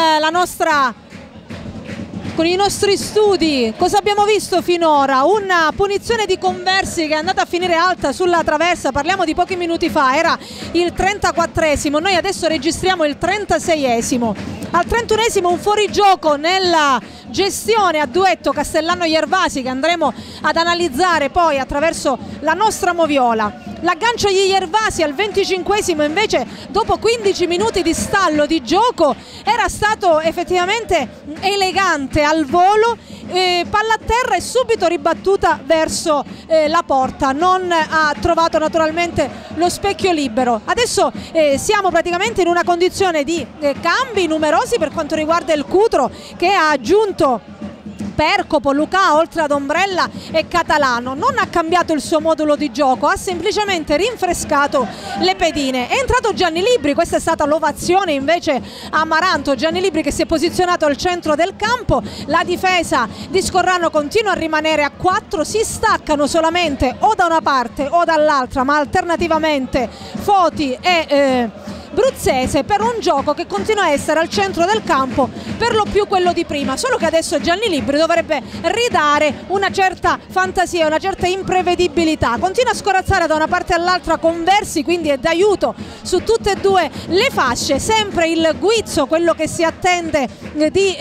con i nostri studi. Cosa abbiamo visto finora? Una punizione di Conversi che è andata a finire alta sulla traversa, parliamo di pochi minuti fa, era il 34esimo, noi adesso registriamo il 36esimo. Al 31esimo un fuorigioco nella gestione a duetto Castellano-Iervasi, che andremo ad analizzare poi attraverso la nostra moviola. L'aggancio di Iervasi al 25esimo invece, dopo 15 minuti di stallo di gioco, era stato effettivamente elegante al volo, palla a terra e subito ribattuta verso la porta, non ha trovato naturalmente lo specchio libero. Adesso siamo praticamente in una condizione di cambi numerosi per quanto riguarda il Cutro, che ha aggiunto Percopo, Lucà, oltre ad Ombrella e Catalano. Non ha cambiato il suo modulo di gioco, ha semplicemente rinfrescato le pedine. È entrato Gianni Libri, questa è stata l'ovazione invece a Amaranto. Gianni Libri che si è posizionato al centro del campo, la difesa di Scorrano continua a rimanere a 4, si staccano solamente o da una parte o dall'altra, ma alternativamente Foti e Bruzzese, per un gioco che continua a essere al centro del campo per lo più quello di prima, solo che adesso Gianni Libri dovrebbe ridare una certa fantasia, una certa imprevedibilità. Continua a scorazzare da una parte all'altra Conversi, quindi è d'aiuto su tutte e due le fasce. Sempre il guizzo, quello che si attende di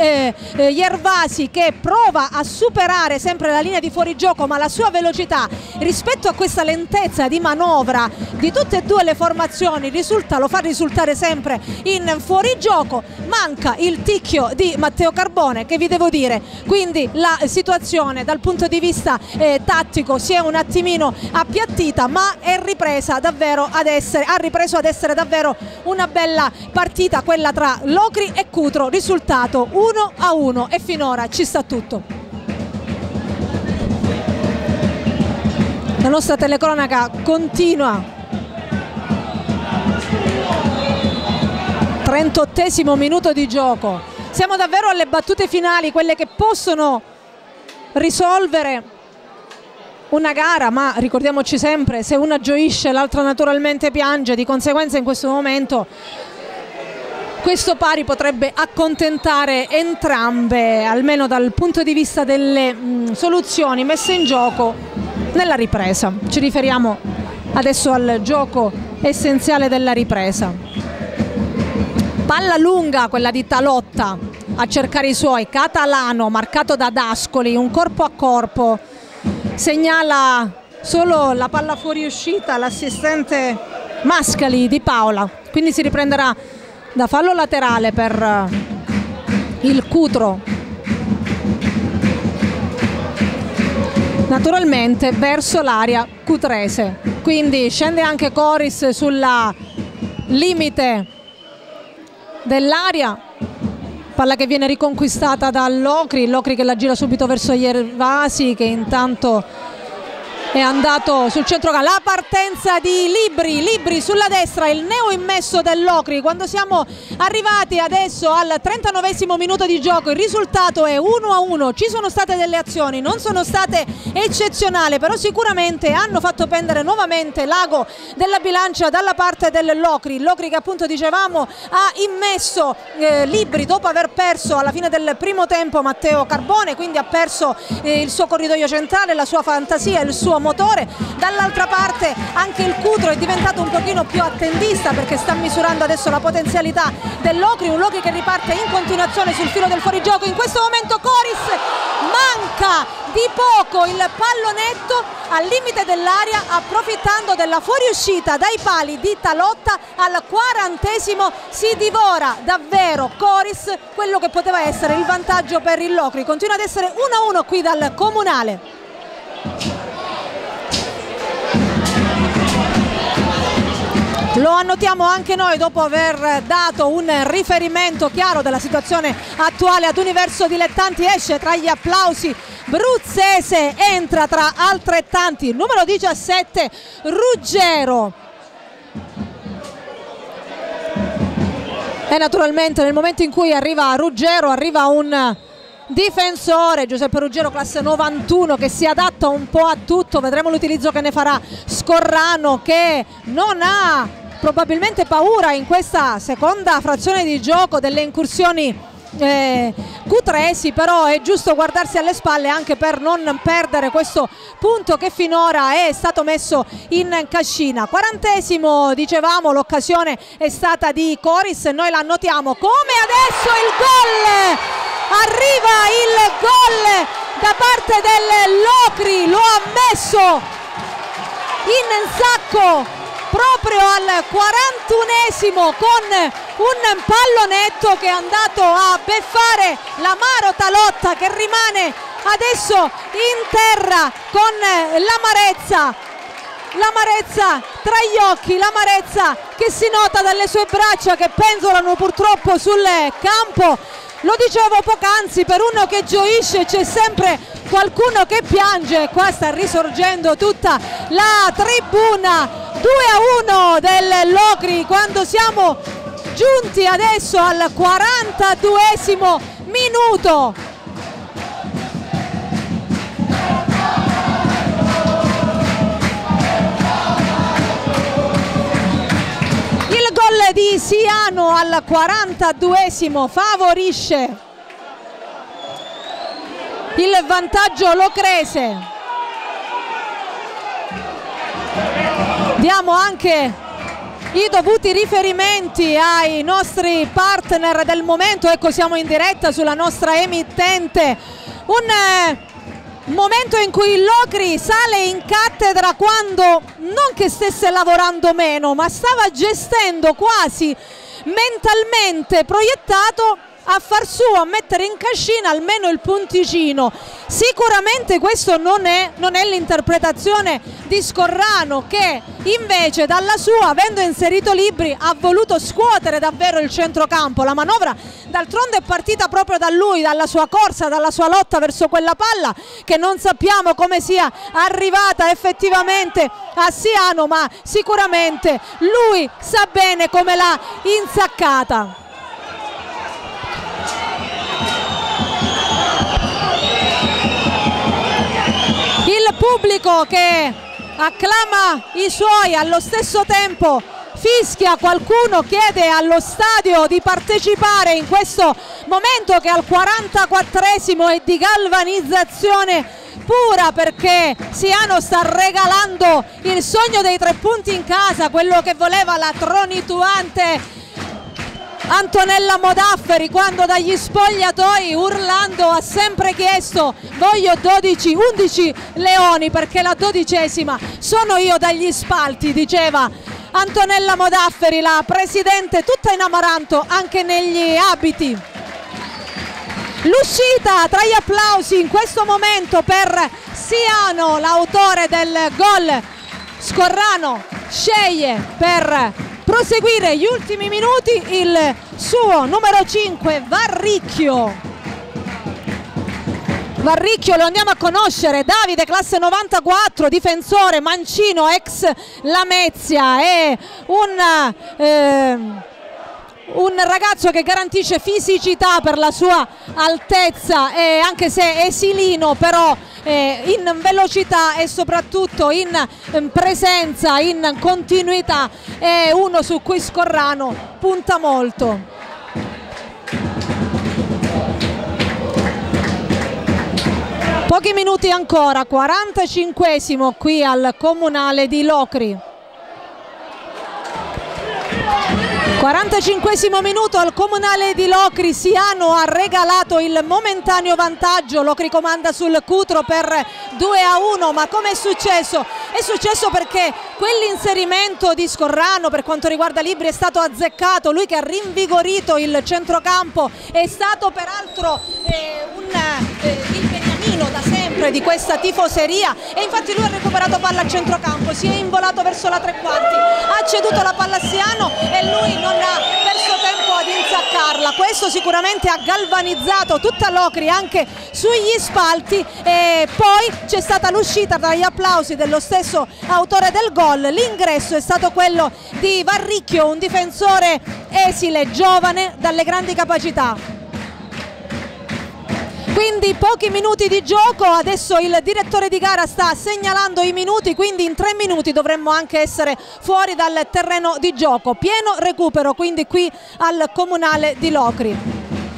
Iervasi, che prova a superare sempre la linea di fuorigioco, ma la sua velocità rispetto a questa lentezza di manovra di tutte e due le formazioni lo fa risultare sempre in fuorigioco. Manca il ticchio di Matteo Carbone, che vi devo dire, quindi la situazione dal punto di vista tattico si è un attimino appiattita, ma è ripresa davvero ad essere davvero una bella partita quella tra Locri e Cutro, risultato 1-1 e finora ci sta tutto. La nostra telecronaca continua. 38esimo minuto di gioco, siamo davvero alle battute finali, quelle che possono risolvere una gara, ma ricordiamoci sempre, se una gioisce l'altra naturalmente piange, di conseguenza in questo momento questo pari potrebbe accontentare entrambe, almeno dal punto di vista delle soluzioni messe in gioco nella ripresa. Ci riferiamo adesso al gioco essenziale della ripresa. Palla lunga, quella di Talotta, a cercare i suoi. Catalano, marcato da Dascoli, un corpo a corpo, segnala solo la palla fuoriuscita l'assistente Mascali di Paola, quindi si riprenderà da fallo laterale per il Cutro, naturalmente verso l'area cutrese. Quindi scende anche Coris sulla limite dell'area, palla che viene riconquistata da Locri che la gira subito verso Iervasi, che intanto è andato sul centrocampo. La partenza di Libri sulla destra, il neo immesso dell'Ocri. Quando siamo arrivati adesso al 39esimo minuto di gioco, il risultato è 1-1. Ci sono state delle azioni, non sono state eccezionali, però sicuramente hanno fatto pendere nuovamente l'ago della bilancia dalla parte dell'Ocri. L'Ocri che appunto dicevamo ha immesso Libri dopo aver perso alla fine del primo tempo Matteo Carbone, quindi ha perso il suo corridoio centrale, la sua fantasia, il suo motore. Dall'altra parte anche il Cutro è diventato un pochino più attendista, perché sta misurando adesso la potenzialità dell'Ocri, un Locri che riparte in continuazione sul filo del fuorigioco. In questo momento Coris manca di poco il pallonetto al limite dell'area, approfittando della fuoriuscita dai pali di Talotta. Al 40esimo si divora davvero Coris quello che poteva essere il vantaggio per il Locri. Continua ad essere 1-1 qui dal Comunale. Lo annotiamo anche noi dopo aver dato un riferimento chiaro della situazione attuale ad Universo Dilettanti. Esce tra gli applausi Bruzzese, entra tra altrettanti numero 17 Ruggero. E naturalmente nel momento in cui arriva Ruggero arriva un difensore Giuseppe Ruggero, classe 91, che si adatta un po' a tutto. Vedremo l'utilizzo che ne farà Scorrano, che non ha probabilmente paura in questa seconda frazione di gioco delle incursioni cutresi, però è giusto guardarsi alle spalle anche per non perdere questo punto che finora è stato messo in cascina. 40esimo, dicevamo, l'occasione è stata di Coris e noi la notiamo come adesso il gol, arriva il gol da parte del Locri, lo ha messo in sacco proprio al 41esimo con un pallonetto che è andato a beffare l'Amaro Talotta, che rimane adesso in terra con l'amarezza tra gli occhi, l'amarezza che si nota dalle sue braccia che penzolano purtroppo sul campo. Lo dicevo poc'anzi, per uno che gioisce c'è sempre qualcuno che piange. Qua sta risorgendo tutta la tribuna. 2-1 del Locri quando siamo giunti adesso al 42esimo minuto. Il gol di Siano al 42esimo favorisce il vantaggio locrese. Diamo anche i dovuti riferimenti ai nostri partner del momento. Ecco, siamo in diretta sulla nostra emittente. Un momento in cui il Locri sale in cattedra quando non che stesse lavorando meno, ma stava gestendo quasi mentalmente proiettato a far suo, a mettere in cascina almeno il punticino. Sicuramente questo non è l'interpretazione di Scorrano, che invece dalla sua, avendo inserito Libri, ha voluto scuotere davvero il centrocampo. La manovra d'altronde è partita proprio da lui, dalla sua corsa, dalla sua lotta verso quella palla che non sappiamo come sia arrivata effettivamente a Siano, ma sicuramente lui sa bene come l'ha insaccata. Il pubblico che acclama i suoi, allo stesso tempo fischia, qualcuno chiede allo stadio di partecipare in questo momento che al 44esimo è di galvanizzazione pura, perché Siano sta regalando il sogno dei 3 punti in casa, quello che voleva la tronituante Antonella Modafferi, quando dagli spogliatoi, urlando, ha sempre chiesto: voglio 11 leoni perché la 12esima sono io dagli spalti, diceva Antonella Modafferi, la presidente tutta in amaranto anche negli abiti. L'uscita tra gli applausi in questo momento per Siano, l'autore del gol. Scorrano sceglie per proseguire gli ultimi minuti il suo numero 5 Varricchio. Varricchio lo andiamo a conoscere, Davide, classe 94, difensore mancino, ex Lamezia, è un ragazzo che garantisce fisicità per la sua altezza, e anche se è silino, però in velocità e soprattutto in presenza, in continuità, è uno su cui Scorrano punta molto. Pochi minuti ancora, 45esimo qui al Comunale di Locri. 45esimo minuto al Comunale di Locri. Siano ha regalato il momentaneo vantaggio, Locri comanda sul Cutro per 2-1, ma come è successo? È successo perché quell'inserimento di Scorrano per quanto riguarda Libri è stato azzeccato, lui che ha rinvigorito il centrocampo, è stato peraltro il beniamino da sempre di questa tifoseria, e infatti lui ha recuperato palla al centrocampo, si è involato verso la tre quarti, ha ceduto la palla a Siano e lui non ha perso tempo ad insaccarla. Questo sicuramente ha galvanizzato tutta Locri anche sugli spalti, e poi c'è stata l'uscita dagli applausi dello stesso autore del gol. L'ingresso è stato quello di Varricchio, un difensore esile, giovane, dalle grandi capacità. Quindi pochi minuti di gioco, adesso il direttore di gara sta segnalando i minuti, quindi in 3 minuti dovremmo anche essere fuori dal terreno di gioco. Pieno recupero quindi qui al Comunale di Locri.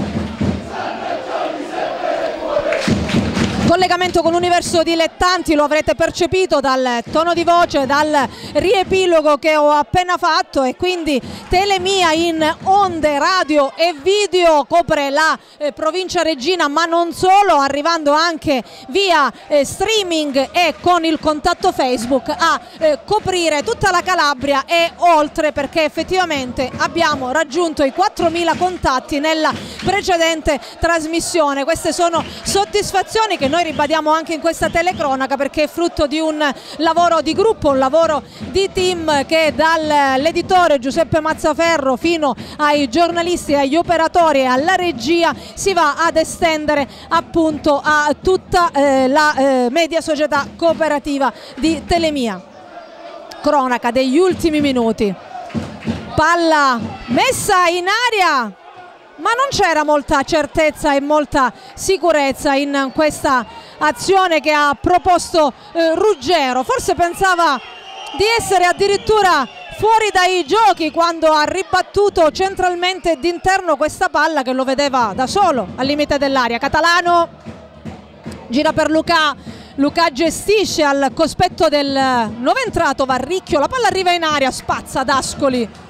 Collegamento con l'Universo Dilettanti, lo avrete percepito dal tono di voce, dal riepilogo che ho appena fatto, e quindi Telemia in onde radio e video copre la provincia reggina, ma non solo, arrivando anche via streaming e con il contatto Facebook a coprire tutta la Calabria e oltre, perché effettivamente abbiamo raggiunto i 4.000 contatti nella precedente trasmissione. Queste sono soddisfazioni che noi ribadiamo anche in questa telecronaca, perché è frutto di un lavoro di gruppo, un lavoro di team che dall'editore Giuseppe Mazzaferro fino ai giornalisti, agli operatori e alla regia si va ad estendere appunto a tutta la media società cooperativa di Telemia. Cronaca degli ultimi minuti, palla messa in aria, ma non c'era molta certezza e molta sicurezza in questa azione che ha proposto Ruggero. Forse pensava di essere addirittura fuori dai giochi quando ha ribattuto centralmente d'interno questa palla che lo vedeva da solo al limite dell'area. Catalano gira per Luca, Luca gestisce al cospetto del nuovo entrato Varricchio, la palla arriva in aria, spazza D'Ascoli.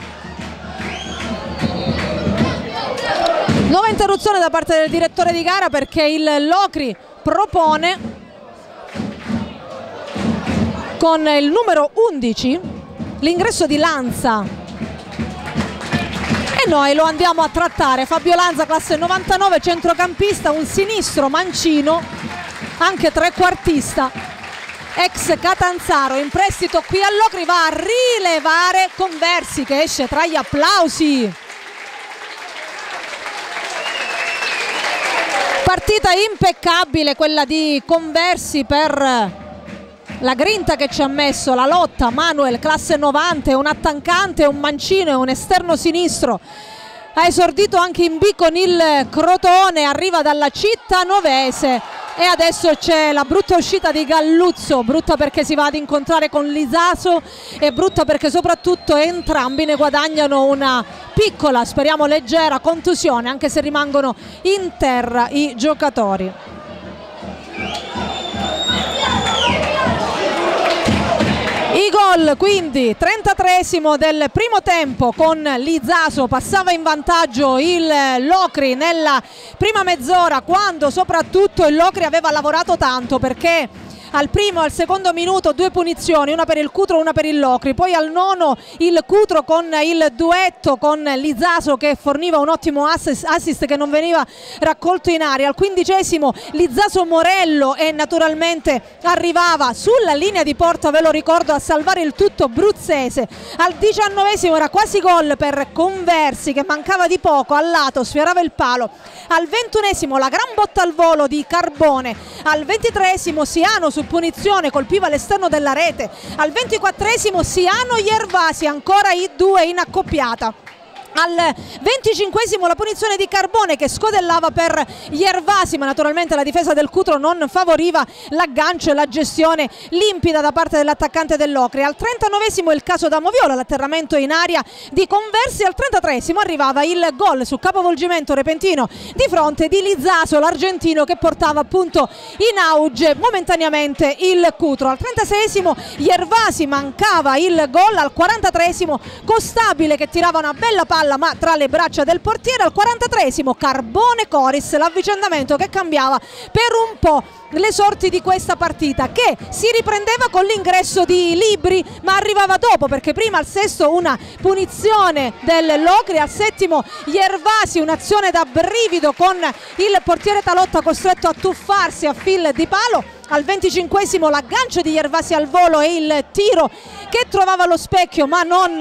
Nuova interruzione da parte del direttore di gara, perché il Locri propone con il numero 11 l'ingresso di Lanza, e noi lo andiamo a trattare. Fabio Lanza, classe 99, centrocampista, un sinistro mancino, anche trequartista, ex Catanzaro, in prestito qui al Locri, va a rilevare Conversi che esce tra gli applausi. Partita impeccabile quella di Conversi per la grinta che ci ha messo, la lotta. Manuel, classe 90, un attaccante, un mancino e un esterno sinistro. Ha esordito anche in B con il Crotone, arriva dalla città novese, e adesso c'è la brutta uscita di Galluzzo, brutta perché si va ad incontrare con Lisaso e brutta perché soprattutto entrambi ne guadagnano una piccola, speriamo leggera, contusione, anche se rimangono in terra i giocatori. I gol quindi, 33esimo del primo tempo, con Lizaso passava in vantaggio il Locri nella prima mezz'ora, quando soprattutto il Locri aveva lavorato tanto, perché al primo e al secondo minuto 2 punizioni, una per il Cutro, una per il Locri, poi al nono il Cutro con il duetto con Lizaso che forniva un ottimo assist che non veniva raccolto in aria, al 15esimo Lizaso Morello, e naturalmente arrivava sulla linea di porta, ve lo ricordo, a salvare il tutto Bruzzese. Al 19esimo era quasi gol per Conversi che mancava di poco, al lato sfiorava il palo. Al 21esimo la gran botta al volo di Carbone, al 23esimo Siano su punizione colpiva l'esterno della rete, al 24esimo Siano Iervasi, ancora i due in accoppiata. Al 25esimo la punizione di Carbone che scodellava per Iervasi, ma naturalmente la difesa del Cutro non favoriva l'aggancio e la gestione limpida da parte dell'attaccante del Locri. Al 39esimo il caso da Moviola, l'atterramento in aria di Conversi. Al 33esimo arrivava il gol su capovolgimento repentino di fronte di Lizaso, l'argentino, che portava appunto in auge momentaneamente il Cutro. Al 36esimo Iervasi mancava il gol, al 43esimo Costabile che tirava una bella palla ma tra le braccia del portiere. Al 43esimo Carbone Coris, l'avvicendamento che cambiava per un po' le sorti di questa partita, che si riprendeva con l'ingresso di Libri, ma arrivava dopo, perché prima al sesto una punizione del Locri, al settimo Iervasi, un'azione da brivido con il portiere Talotta costretto a tuffarsi a fil di palo. Al 25esimo l'aggancio di Iervasi al volo e il tiro che trovava lo specchio, ma non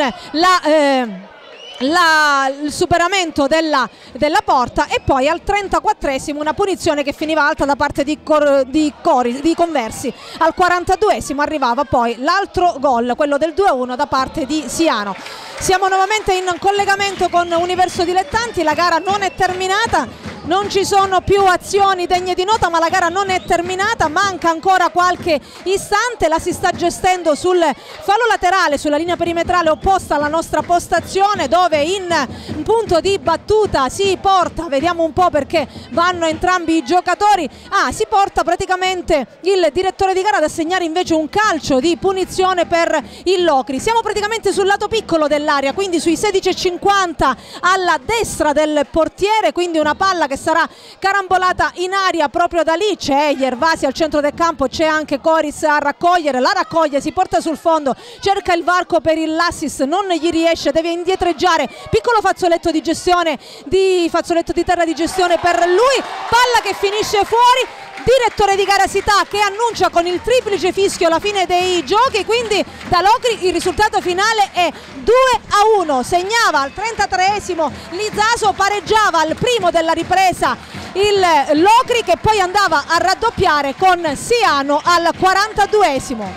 il superamento della porta. E poi al 34esimo una punizione che finiva alta da parte di Conversi. Al 42esimo arrivava poi l'altro gol, quello del 2-1 da parte di Siano. Siamo nuovamente in collegamento con Universo Dilettanti, la gara non è terminata, non ci sono più azioni degne di nota, ma la gara non è terminata, manca ancora qualche istante, la si sta gestendo sul fallo laterale, sulla linea perimetrale opposta alla nostra postazione, dove in punto di battuta si porta, vediamo un po' perché vanno entrambi i giocatori, si porta praticamente il direttore di gara ad assegnare invece un calcio di punizione per il Locri. Siamo praticamente sul lato piccolo dell'area, quindi sui 16,50 alla destra del portiere, quindi una palla che sarà carambolata in aria proprio da lì. C'è Gervasi al centro del campo, c'è anche Coris a raccogliere, la raccoglie, si porta sul fondo, cerca il varco per il l'assist, non gli riesce, deve indietreggiare, piccolo fazzoletto di gestione, fazzoletto di terra di gestione per lui, palla che finisce fuori. Direttore di gara Sità che annuncia con il triplice fischio la fine dei giochi, quindi da Locri il risultato finale è 2-1. Segnava al 33esimo Lizaso, pareggiava al primo della ripresa il Locri, che poi andava a raddoppiare con Siano al 42esimo.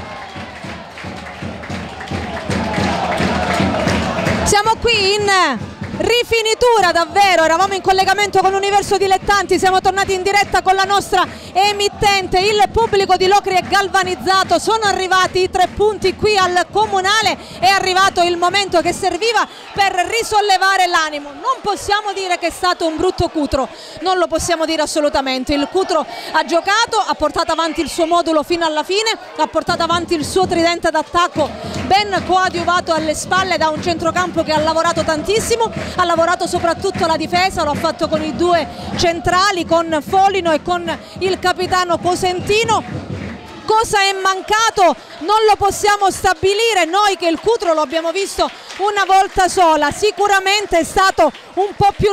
Siamo qui in rifinitura, davvero, eravamo in collegamento con l'Universo Dilettanti, siamo tornati in diretta con la nostra emittente, il pubblico di Locri è galvanizzato, sono arrivati i 3 punti qui al Comunale, è arrivato il momento che serviva per risollevare l'animo. Non possiamo dire che è stato un brutto Cutro, non lo possiamo dire assolutamente, il Cutro ha giocato, ha portato avanti il suo modulo fino alla fine, ha portato avanti il suo tridente d'attacco ben coadiuvato alle spalle da un centrocampo che ha lavorato tantissimo, ha lavorato soprattutto la difesa, lo ha fatto con i 2 centrali, con Folino e con il capitano Cosentino. Cosa è mancato non lo possiamo stabilire, noi che il Cutro lo abbiamo visto una volta sola, sicuramente è stato un po' più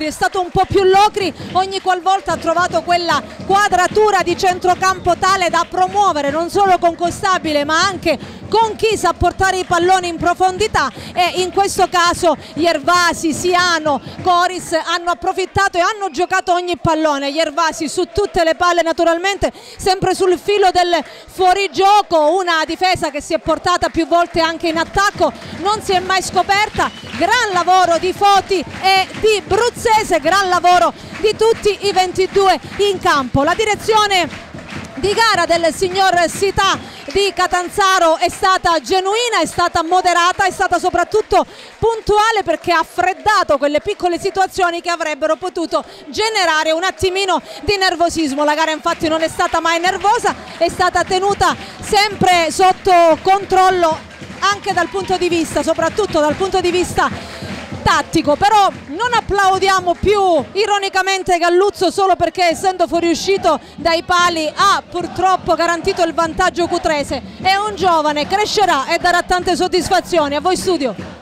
Locri, ogni qualvolta ha trovato quella quadratura di centrocampo tale da promuovere non solo con Costabile ma anche con chi sa portare i palloni in profondità, e in questo caso Gervasi, Siano, Coris hanno approfittato e hanno giocato ogni pallone. Gervasi su tutte le palle, naturalmente sempre sul filo del fuorigioco, una difesa che si è portata più volte anche in attacco, non si è mai scoperta. Gran lavoro di Foti e di Bruzzese, gran lavoro di tutti i 22 in campo. La direzione di gara del signor Sità di Catanzaro è stata genuina, è stata moderata, è stata soprattutto puntuale, perché ha freddato quelle piccole situazioni che avrebbero potuto generare un attimino di nervosismo. La gara infatti non è stata mai nervosa, è stata tenuta sempre sotto controllo anche dal punto di vista, soprattutto dal punto di vista tattico. Però non applaudiamo più ironicamente Galluzzo solo perché, essendo fuoriuscito dai pali, ha purtroppo garantito il vantaggio cutrese. È un giovane, crescerà e darà tante soddisfazioni. A voi studio.